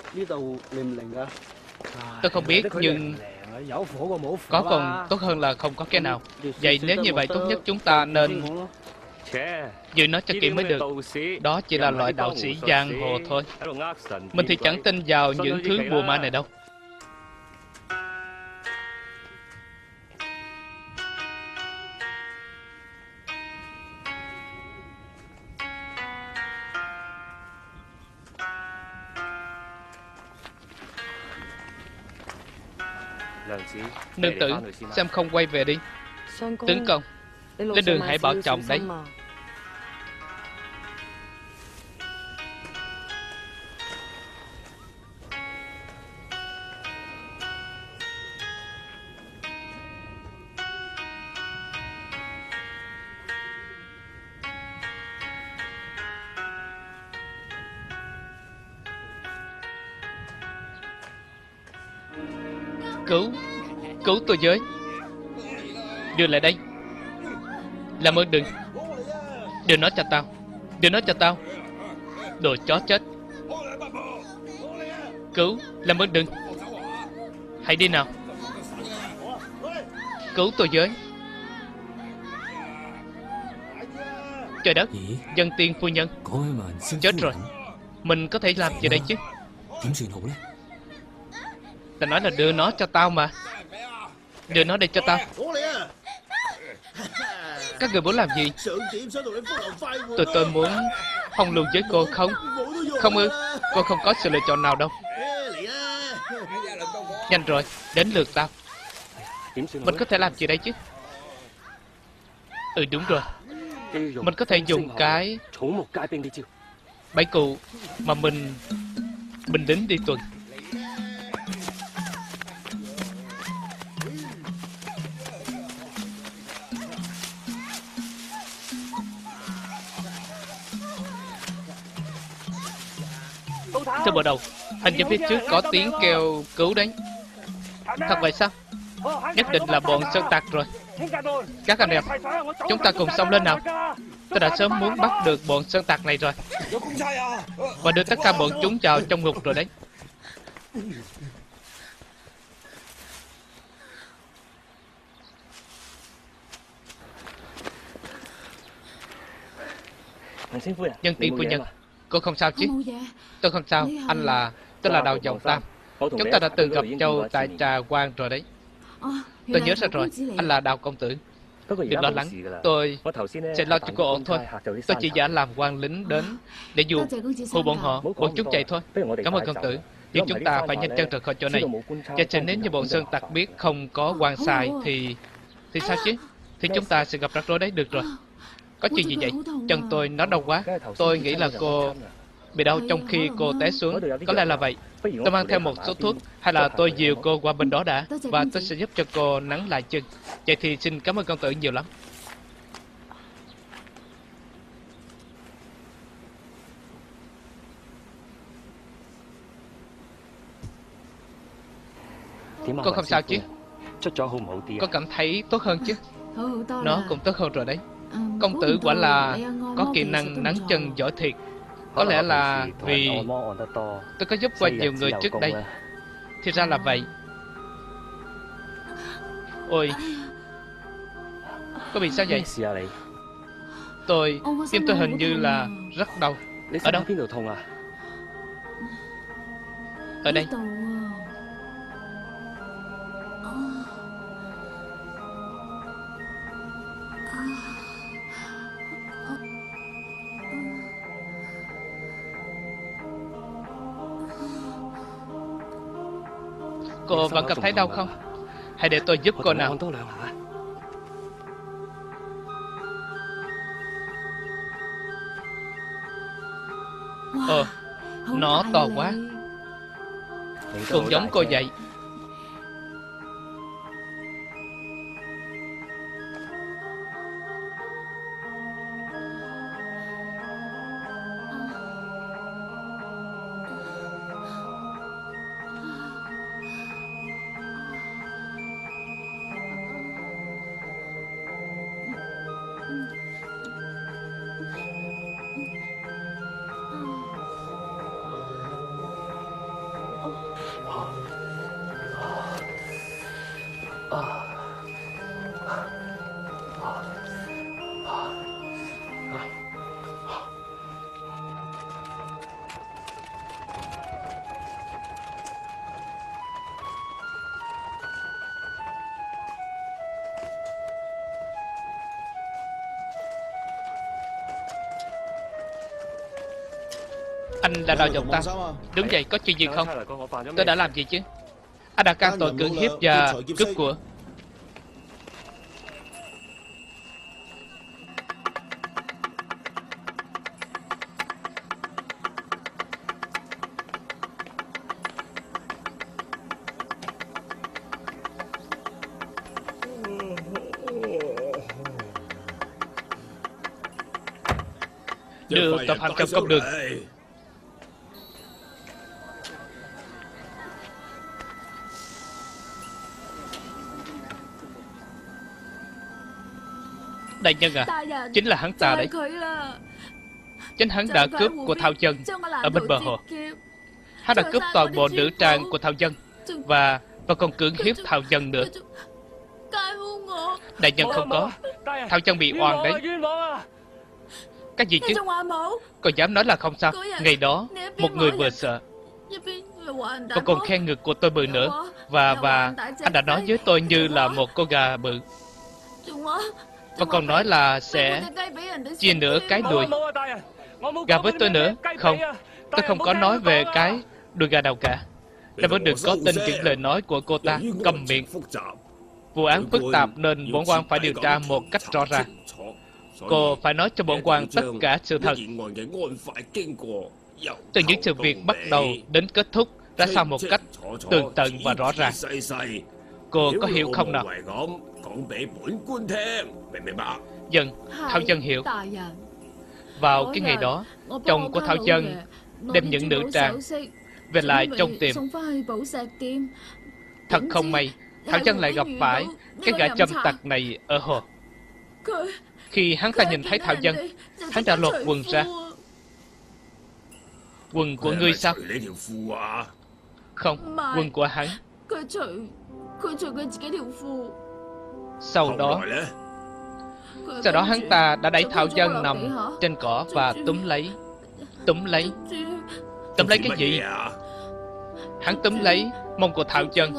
Tôi không biết, nhưng có còn tốt hơn là không có cái nào. Vậy nếu như vậy, tốt nhất chúng ta nên dự nó cho kỹ mới được. Đó chỉ là loại đạo sĩ giang hồ thôi. Mình thì chẳng tin vào những thứ bùa ma này đâu. Nương tử, xem không quay về đi. Tướng công, lên đường hãy bảo trọng đấy. Cứu, cứu tôi với. Đưa lại đây. Làm ơn đừng. Đưa nó cho tao. Đưa nó cho tao. Đồ chó chết. Cứu, làm ơn đừng. Hãy đi nào. Cứu tôi với. Trời đất, dân tiên phu nhân. Chết rồi. Mình có thể làm gì đây chứ? Ta nói là đưa nó cho tao mà. Đưa nó đây cho tao. Các người muốn làm gì? Tụi tôi muốn hôn luôn với cô không? Không ư? Cô không có sự lựa chọn nào đâu. Nhanh rồi, đến lượt tao. Mình có thể làm gì đây chứ? Ừ đúng rồi. Mình có thể dùng cái bẫy cụ mà mình binh lính đi tuần. Thưa bộ đầu, hình như phía trước có tiếng kêu cứu đấy. Thật vậy sao? Nhất định là bọn sơn tặc rồi. Các anh em, chúng ta cùng xông lên nào. Tôi đã sớm muốn bắt được bọn sơn tặc này rồi, và đưa tất cả bọn chúng vào trong ngục rồi đấy. Nhân tiên phu nhân, cô không sao chứ? Tôi không sao, anh là... Tôi là Đào Giọng Tam. Chúng ta đã từng gặp Châu tại Trà Quan rồi đấy. Tôi nhớ ra rồi, anh là Đào công tử. Đừng lo lắng, tôi sẽ lo cho cô ổn thôi. Tôi chỉ giả làm quan lính đến để dụ hù bọn họ, bọn chúng chạy thôi. Cảm ơn công tử. Nhưng chúng ta phải nhanh chân rời khỏi chỗ này. Và cho nếu như bọn sơn tặc biết không có quan sai thì... Thì sao chứ? Thì chúng ta sẽ gặp rắc rối đấy. Được rồi. Có chuyện gì vậy? Chân tôi nó đau quá. Tôi nghĩ là cô bị đau trong khi cô té xuống. Có lẽ là vậy. Tôi mang theo một số thuốc. Hay là tôi dìu cô qua bên đó đã, và tôi sẽ giúp cho cô nắn lại chân. Vậy thì xin cảm ơn công tử nhiều lắm. Cô không sao chứ? Cô cảm thấy tốt hơn chứ? Nó cũng tốt hơn rồi đấy. Công tử quả là có kỹ năng nắn chân giỏi thiệt. Có lẽ là vì tôi có giúp qua nhiều người trước đây. Thì ra là vậy. Ôi, có bị sao vậy? Tôi, tim tôi hình như là rất đau. Ở đâu? Ở đây. Cô vẫn cảm thấy đau không? Hãy để tôi giúp cô nào. Ồ, nó to quá. Cũng giống cô vậy. Anh là đòi giọng ta. Đúng vậy, có chuyện gì không? Tôi đã làm gì chứ? Anh đã can tội cưỡng hiếp và cướp của. Đưa tội phạm trong công đường. Đại nhân à, chính là hắn ta đấy. Chính hắn đã cướp của Thảo Dân ở bên bờ hồ. Hắn đã cướp toàn bộ nữ trang của Thảo Dân Và và còn cưỡng hiếp Thảo Dân nữa. Đại nhân không có. Thảo Dân bị oan đấy. Cái gì chứ? Còn dám nói là không sao? Ngày đó một người vừa sợ Còn còn khen ngực của tôi bự nữa. Và và anh đã nói với tôi như là một con gà bự. Và còn nói là sẽ chia nửa cái đùi gà với tôi nữa. Không, tôi không có nói về cái đùi gà nào cả. Đại vẫn đừng có tin những lời nói của cô ta. Cầm miệng. Vụ án phức tạp nên bổn quan phải điều tra một cách rõ ràng. Cô phải nói cho bổn quan tất cả sự thật, từ những sự việc bắt đầu đến kết thúc ra sao một cách tường tận và rõ ràng. Cô có hiểu không nào? Dân, Thảo Dân hiểu. Vào cái ngày đó, chồng của Thảo Dân đem những nữ trang về lại trong tiệm. Thật không may, Thảo Dân lại gặp phải cái gã châm tặc này ở hồ. Khi hắn ta nhìn thấy Thảo Dân, hắn đã lột quần ra. Quần của ngươi sao? Không, quần của hắn. Sau đó Sau đó hắn ta đã đẩy Thảo Dân nằm trên cỏ và túm lấy. Túm lấy Túm lấy cái gì? Hắn túm lấy mông của Thảo Dân.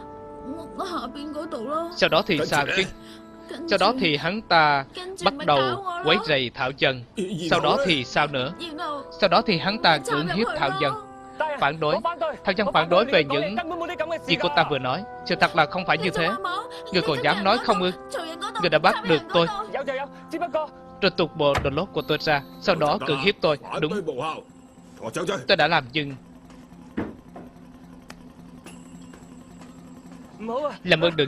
Sau đó thì sao chứ? Sau đó thì hắn ta bắt đầu quấy rầy Thảo Dân. Sau đó thì sao nữa? Sau đó thì hắn ta cưỡng hiếp Thảo Dân. Phản đối. Thảo Dân phản đối về những gì cô ta vừa nói. Sự thật là không phải như thế. Người còn dám nói không ư? Người đã bắt được tôi, rồi tuột bộ đồ lót của tôi ra. Sau đó cưỡng hiếp tôi. Đúng, tôi đã làm nhưng làm ơn đừng.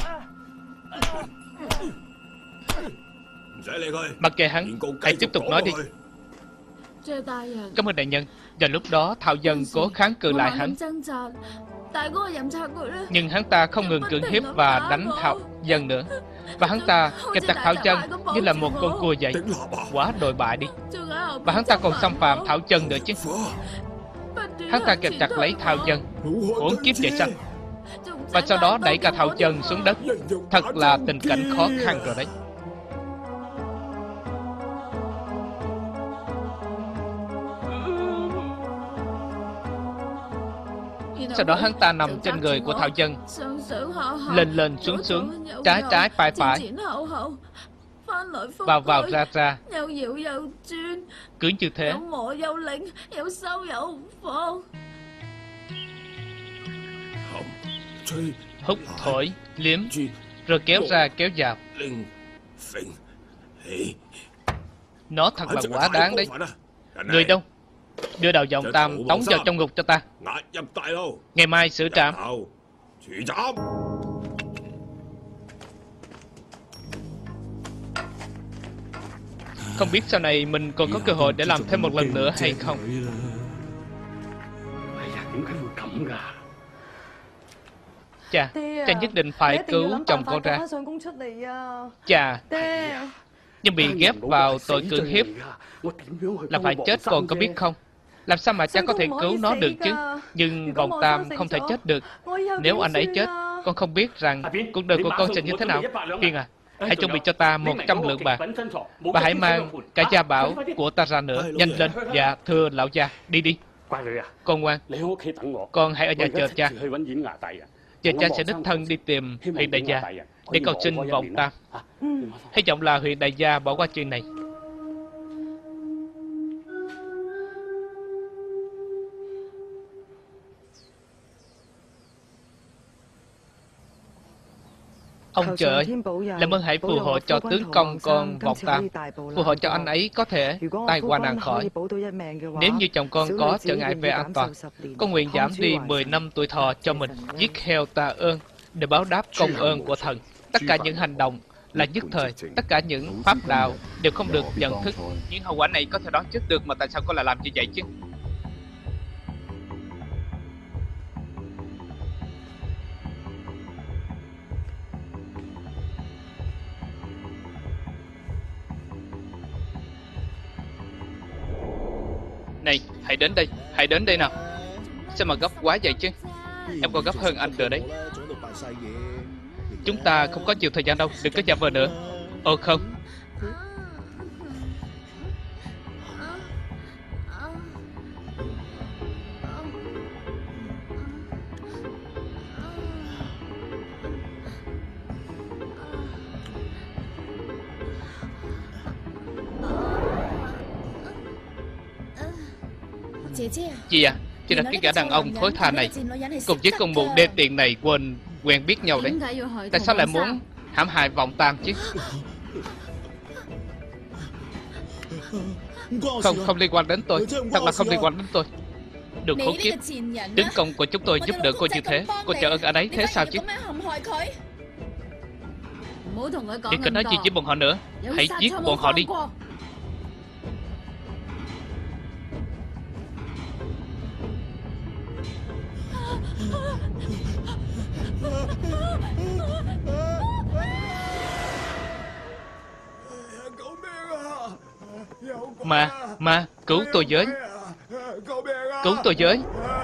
Mặc kệ hắn, hãy tiếp tục nói đi. Cảm ơn đại nhân. Và lúc đó Thảo Dân cố kháng cự lại hắn. Nhưng hắn ta không ngừng cưỡng hiếp và đánh Thảo Dân nữa. Và hắn ta kẹp chặt Thảo Dân như là một con cua vậy. Quá đồi bại đi. Và hắn ta còn xâm phạm Thảo Dân nữa chứ. Hắn ta kẹp chặt lấy Thảo Dân, uổng kiếp trời xanh, và sau đó đẩy cả Thảo Dân xuống đất. Thật là tình cảnh khó khăn rồi đấy. Sau đó hắn ta nằm trên người của Thảo Dân, lên lên xuống xuống, trái trái phải phải, vào vào ra ra, cứ như thế. Hút thổi liếm, rồi kéo ra kéo vào. Nó thật là quá đáng đấy. Người đâu? Đưa đầu vọng tam tống vào trong ngục cho ta. Ngày mai xử trảm. Không biết sau này mình còn có cơ hội để làm thêm một lần nữa hay không. Chà, cha nhất định phải cứu chồng con ra. Chà, nhưng bị ghép vào tội cưỡng hiếp là phải chết, còn có biết không? Làm sao mà cha có thể cứu nó được chứ? Nhưng vọng tam không thể chết được. Nếu anh ấy chết, con không biết rằng cuộc đời của con sẽ như thế nào. Phiên à, hãy chuẩn bị cho ta một trăm lượng bạc. Bà hãy mang cả gia bảo của ta ra nữa. Nhanh lên. Dạ thưa lão gia, đi đi. Con ngoan, con hãy ở nhà chờ cha. Giờ cha sẽ đích thân đi tìm huyện đại gia để cầu xin vọng tam. Hy vọng là huyện đại gia bỏ qua chuyện này. Ông trời ơi, làm ơn hãy phù hộ cho tướng công con vọng tam, phù hộ cho anh ấy có thể tai qua nạn khỏi. Nếu như chồng con có trở ngại về an toàn, con nguyện giảm đi mười năm tuổi thọ cho mình, giết heo tạ ơn để báo đáp công ơn của thần. Tất cả những hành động là nhất thời, tất cả những pháp đạo đều không được nhận thức. Những hậu quả này có thể đoán trước được, mà tại sao con lại làm như vậy chứ? Này, hãy đến đây, hãy đến đây nào. Sao mà gấp quá vậy chứ? Em còn gấp hơn anh rồi đấy. Chúng ta không có nhiều thời gian đâu, đừng có giả vờ nữa. Ồ không. Chị à, chị là cái gã đàn ông thối tha này cùng với con mụ đê tiện này quên quen biết nhau đấy. Tại sao lại muốn hãm hại vọng tam chứ? Không, không liên quan đến tôi. Thật là không liên quan đến tôi. Đừng khốn kiếp. Tướng công của chúng tôi giúp đỡ cô như thế, cô trả ơn anh ấy thế sao chứ? Đừng có nói gì với bọn họ nữa. Hãy giết bọn họ đi. Ma, ma, cứu tôi với. Cứu tôi với.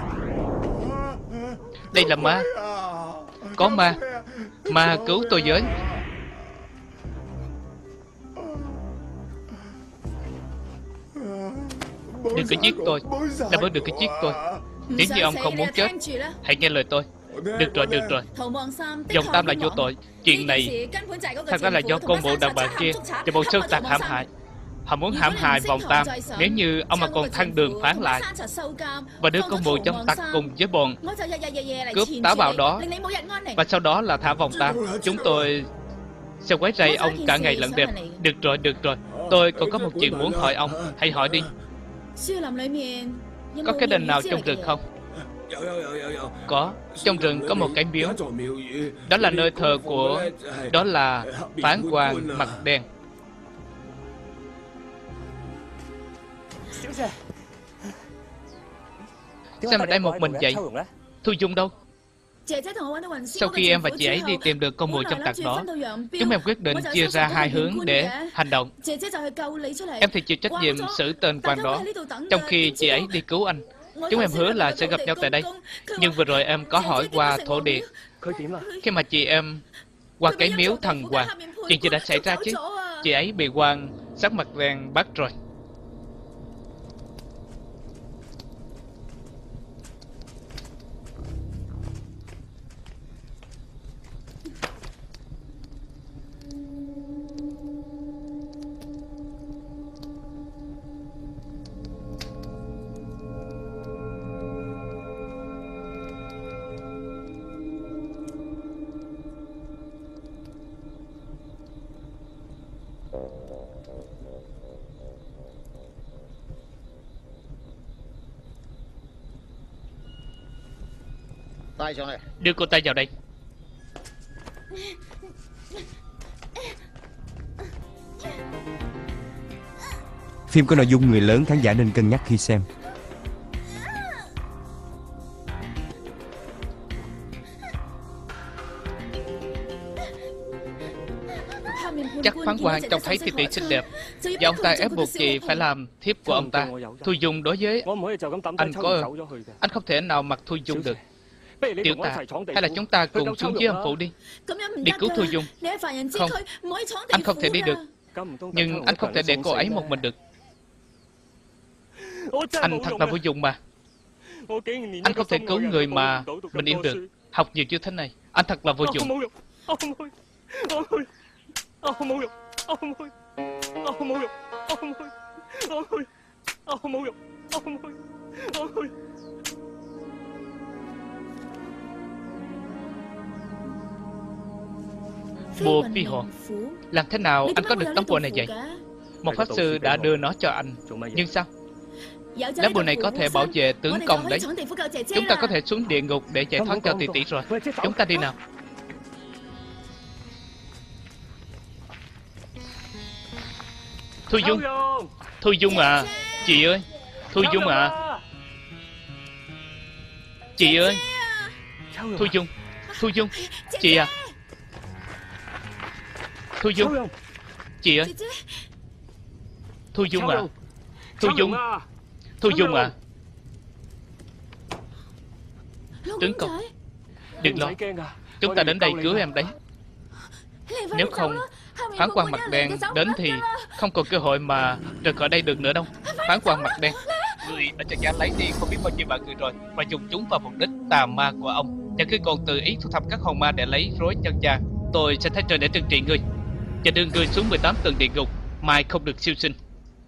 Đây là ma. Có ma. Ma cứu tôi với. Đừng có giết tôi. Làm ơn đừng có giết tôi. Nếu như ông không muốn chết, hãy nghe lời tôi. Được rồi, được rồi. Vọng tam là vô tội. Chuyện này thật ra là do con bộ đàn bà kia và bọn sơn tặc hãm hại. Họ muốn hãm hại vọng tam. Nếu như ông mà còn thăng đường phán lại và đưa con mụ dâm tặc cùng với bọn cướp táo bạo đó, và sau đó là thả vọng tam, chúng tôi sẽ quấy rầy ông cả ngày lẫn đêm. Được rồi, được rồi. Tôi còn có một chuyện muốn hỏi ông. Hãy hỏi đi. Có cái đền nào trong rừng không? Có. Trong rừng có một cái miếu. Đó là nơi thờ của... Đó là phán quan mặt đen. Sao mà đây một mình vậy? Thu Dung đâu? Sau khi em và chị ấy đi tìm được con mồi trong tạc đó, chúng em quyết định chia ra hai hướng để hành động. Em thì chịu trách nhiệm xử tên quan đó, trong khi chị ấy đi cứu anh. Chúng em hứa là sẽ gặp nhau tại đây. Nhưng vừa rồi em có hỏi qua thổ địa. Khi mà chị em qua cái miếu thần hoàng, chuyện gì đã xảy ra chứ? Chị ấy bị quan sắc mặt đen bắt rồi. Đưa cô ta vào đây. Phim có nội dung người lớn, khán giả nên cân nhắc khi xem. Chắc phán quan trông thấy Tỷ Tỷ xinh đẹp, và ông ta ép buộc chị phải làm thiếp của ông ta. Thu Dung đối với anh có anh không thể nào mặc Thu Dung được. Tiểu Tạ, hay là chúng ta cùng xuống dưới âm phủ đi, đi cứu Thu Dung. Không, anh không thể đi được. Nhưng anh không thể để cô ấy một mình được. Anh thật là vô dụng mà. Anh không thể cứu người mà mình yêu được. Học nhiều như thế này, anh thật là vô dụng. Bùa phi hồn. Làm thế nào anh có được tấm bùa này vậy? Một pháp sư đã đưa nó cho anh. Nhưng sao? Lá bùa này có thể bảo vệ tướng công đấy. Chúng ta có thể xuống địa ngục để giải thoát cho Tỷ Tỷ rồi. Chúng ta đi nào. Thu Dung, Thu Dung à, chị ơi, Thu Dung à, chị ơi, Thu Dung, Thu Dung, chị à, Thu Dung, chị ơi, Thu Dung à, Thu Dung, Thu Dung à. Tướng công, đừng lo, chúng ta đến đây cứu em đấy. Nếu không, phán quan mặt đen đến thì không còn cơ hội mà rời khỏi đây được nữa đâu. Phán quan mặt đen, người đã cho cha lấy đi không biết bao nhiêu bạn người rồi, và dùng chúng vào mục đích tà ma của ông. Và khi còn tự ý thu thập các hồn ma để lấy rối chân cha, tôi sẽ thay trời để trừng trị ngươi và đưa ngươi xuống mười tám tầng địa ngục, mai không được siêu sinh.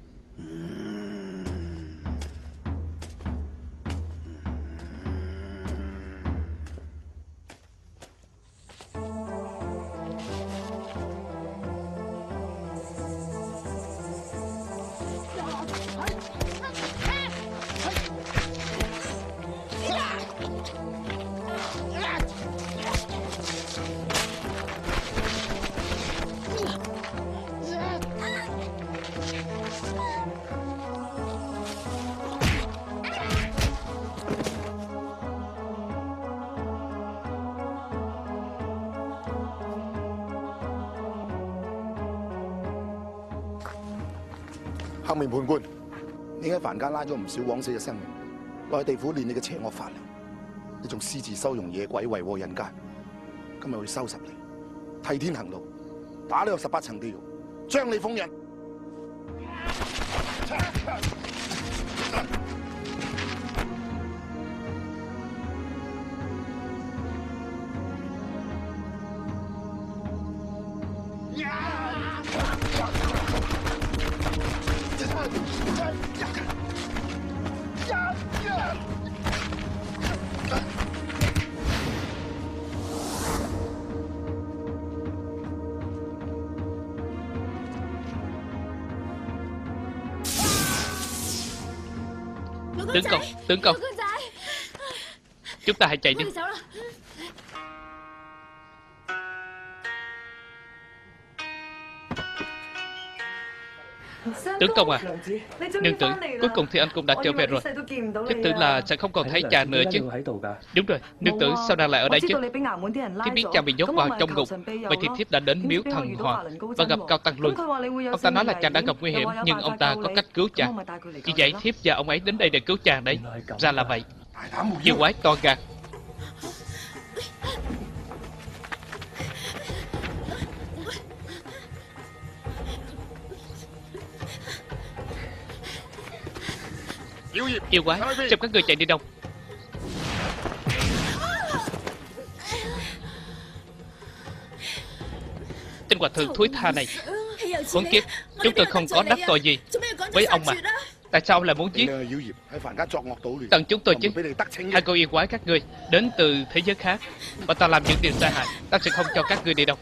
黑面判官，你喺凡間拉咗唔少枉死嘅生命，落去地府練你嘅邪惡法力，你仲私自收容野鬼為禍人間。今日會收拾你，替天行道，打你落十八層地獄，將你封印。 Tướng công, tướng công, chúng ta hãy chạy đi. Tướng công à, nương tử, cuối cùng thì anh cũng đã trở về rồi. Thiếp tưởng là sẽ không còn thấy chàng nữa chứ. Đúng rồi, nương tử sao đang lại ở đây chứ? Thiếp biết chàng bị nhốt vào trong ngục. Vậy thì thiếp đã đến miếu thần hoàng và gặp Cao Tăng Luân. Ông ta nói là chàng đã gặp nguy hiểm, nhưng ông ta có cách cứu chàng. Vì vậy thiếp và ông ấy đến đây để cứu chàng đấy. Ra là vậy. Yêu quái to gan. Yêu quái, xem các người chạy đi đâu. Tên hòa thượng thúi tha này. Khốn kiếp, chúng tôi không có đắc tội gì với ông mà. Tại sao lại muốn giết tận chúng tôi chứ? Hai cô yêu quái các ngươi đến từ thế giới khác, và ta làm những điều sai hại. Ta sẽ không cho các ngươi đi đâu.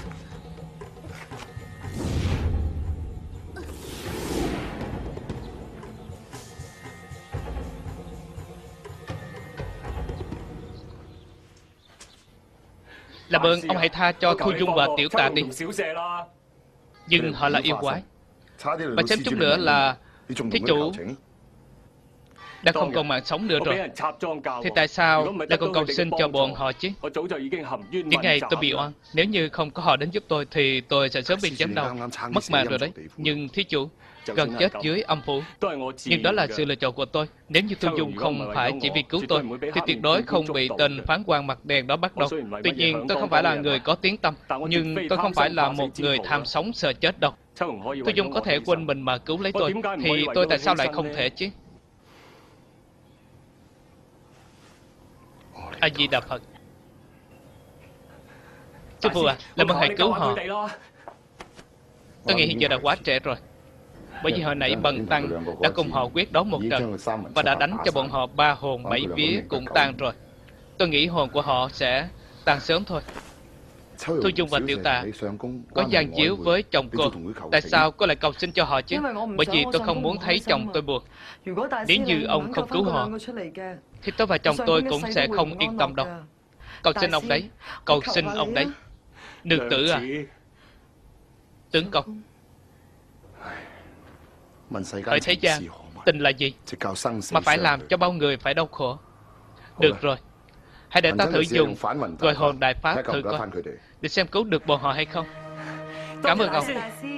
Làm ơn ông hãy tha cho Thu Dung và Tiểu Tạ đi. Nhưng họ là yêu quái, và xem chút nữa là thí chủ đã không còn mạng sống nữa rồi. Thì tại sao lại còn cầu xin cho bọn họ chứ? Những ngày tôi bị oan, nếu như không có họ đến giúp tôi thì tôi sẽ sớm bị chém đầu, mất mạng rồi đấy. Nhưng thí chủ gần chết dưới âm phủ. Nhưng đó là sự lựa chọn của tôi. Nếu như Thu Dung không phải chỉ vì cứu tôi thì tuyệt đối không bị tên phán quan mặt đen đó bắt đâu. Tuy nhiên tôi không phải là người có tiếng tăm, nhưng tôi không phải là một người tham sống sợ chết đâu. Thu Dung có thể quên mình mà cứu lấy tôi, thì tôi tại sao lại không thể chứ? A Di Đà Phật. Sư phụ à, làm ơn hãy cứu họ. Tôi nghĩ hiện giờ đã quá trễ rồi. Bởi vì hồi nãy Bần Tăng đã cùng họ quyết đấu một trận và đã đánh cho bọn họ ba hồn bảy vía cũng tan rồi. Tôi nghĩ hồn của họ sẽ tan sớm thôi. Thu Dung và Tiểu Tạ có gian díu với chồng cô. Tại sao cô lại cầu xin cho họ chứ? Bởi vì tôi không muốn thấy chồng tôi buồn. Nếu như ông không cứu họ thì tôi và chồng tôi cũng sẽ không yên tâm đâu. Cầu xin ông đấy, cầu xin ông đấy. Nương tử à, tướng công, ở thế gian tình là gì mà phải làm cho bao người phải đau khổ? Được rồi, hãy để ta thử dùng gọi hồn đại pháp thử coi, để xem cứu được bọn họ hay không. Cảm ơn ông.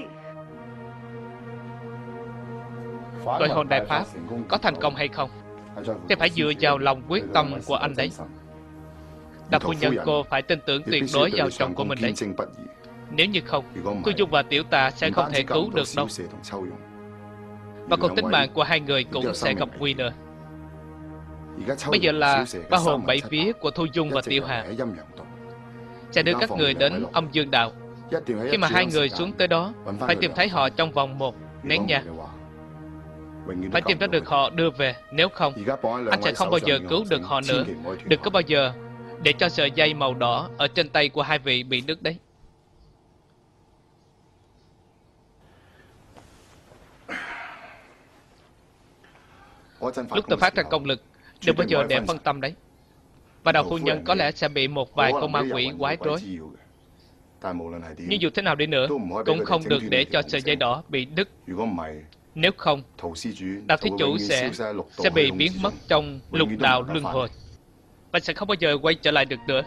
Gọi hồn đại pháp có thành công hay không thì phải dựa vào lòng quyết tâm của anh đấy. Đại phu nhân cô phải tin tưởng tuyệt đối vào chồng của mình đấy. Nếu như không, Thu Dung và Tiểu Tạ sẽ không thể cứu được đâu, và còn tính mạng của hai người cũng sẽ gặp nguy nữa. Bây giờ là ba hồn bảy vía của Thu Dung và Tiểu Hà sẽ đưa các người đến âm dương đạo. Khi mà hai người xuống tới đó, phải tìm thấy họ trong vòng một nén nhang. Phải tìm ra được họ đưa về. Nếu không, anh sẽ không bao giờ cứu được họ nữa. Đừng có bao giờ để cho sợi dây màu đỏ ở trên tay của hai vị bị đứt đấy. Lúc tôi phát ra công lực, đừng bao giờ để phân tâm đấy. Và đạo phu nhân có lẽ sẽ bị một vài con ma quỷ quái rối. Nhưng dù thế nào đi nữa, cũng không được để cho sợi dây đỏ bị đứt. Nếu không, đạo thí chủ sẽ sẽ bị biến mất trong lục đạo luân hồi và sẽ không bao giờ quay trở lại được nữa.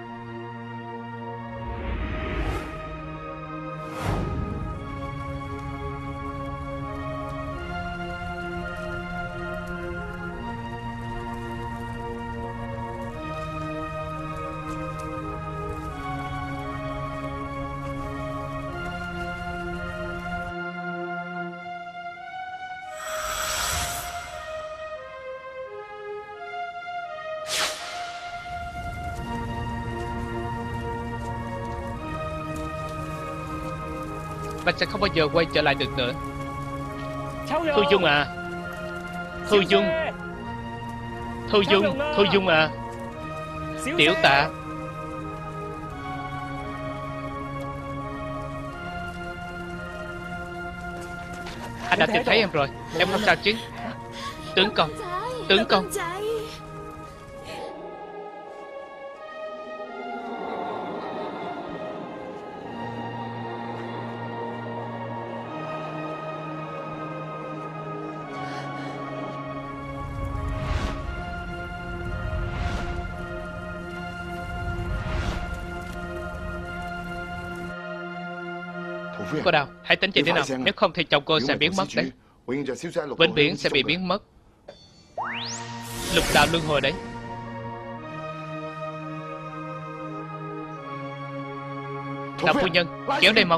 Và sẽ không bao giờ quay trở lại được nữa. Thu Dung à, Thu Dung, Thu Dung, Thu Dung à, Tiểu Tạ. Anh đã tìm thấy em rồi, em không sao chứ? Tướng công, tướng công. Cô Đào, hãy tính chuyện thế nào, nếu không thì chồng cô sẽ biến mất đấy. Vĩnh viễn sẽ bị biến mất. Lục đạo luân hồi đấy. Đào phu nhân, kéo đây mau.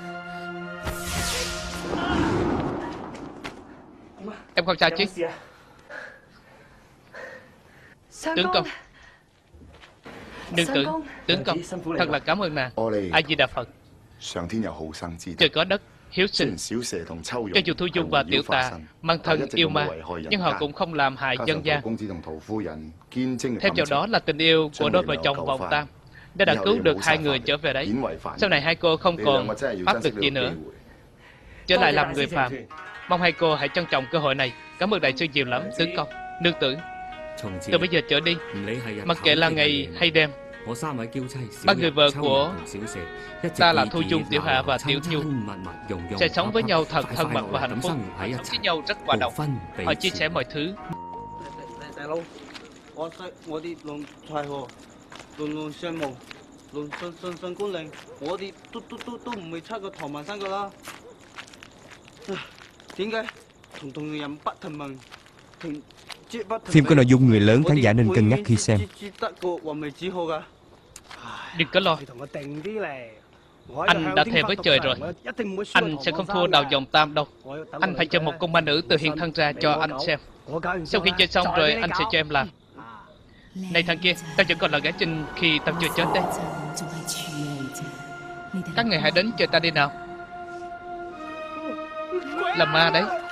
Em không sao chứ? Tướng công, nương tử, tướng công, thật là cảm ơn nàng. A Di Đà Phật. Trời có đất hiếu sinh, cho dù Thu Dung và Tiểu Tà mang thân yêu ma, nhưng họ cũng không làm hại dân gian. Thêm vào đó là tình yêu của đôi vợ chồng Vọng Tam đã đã cứu được hai người trở về đấy. Sau này hai cô không còn áp lực gì nữa, trở lại làm người phàm. Mong hai cô hãy trân trọng cơ hội này. Cảm ơn đại sư nhiều lắm, tướng công, nương tử. Từ bây giờ trở đi, mặc kệ là ngày hay đêm, ba người vợ của ta là Thu Dung, Tiểu Hạ và Tiểu Nhu sẽ sống với nhau thật thân mật và hạnh phúc, sống với nhau rất hòa đồng. Họ chia sẻ mọi thứ. Phim có nội dung người lớn, khán giả nên cân nhắc khi xem. Đừng có lo, anh đã thề với trời rồi, anh sẽ không thua Đào Vọng Tam đâu. Anh phải chờ một con ma nữ từ hiện thân ra cho anh xem. Sau khi chơi xong rồi anh sẽ cho em làm. Này thằng kia, tao vẫn còn là gái trinh khi tao chưa chết đấy. Các người hãy đến chơi ta đi nào. Là ma đấy.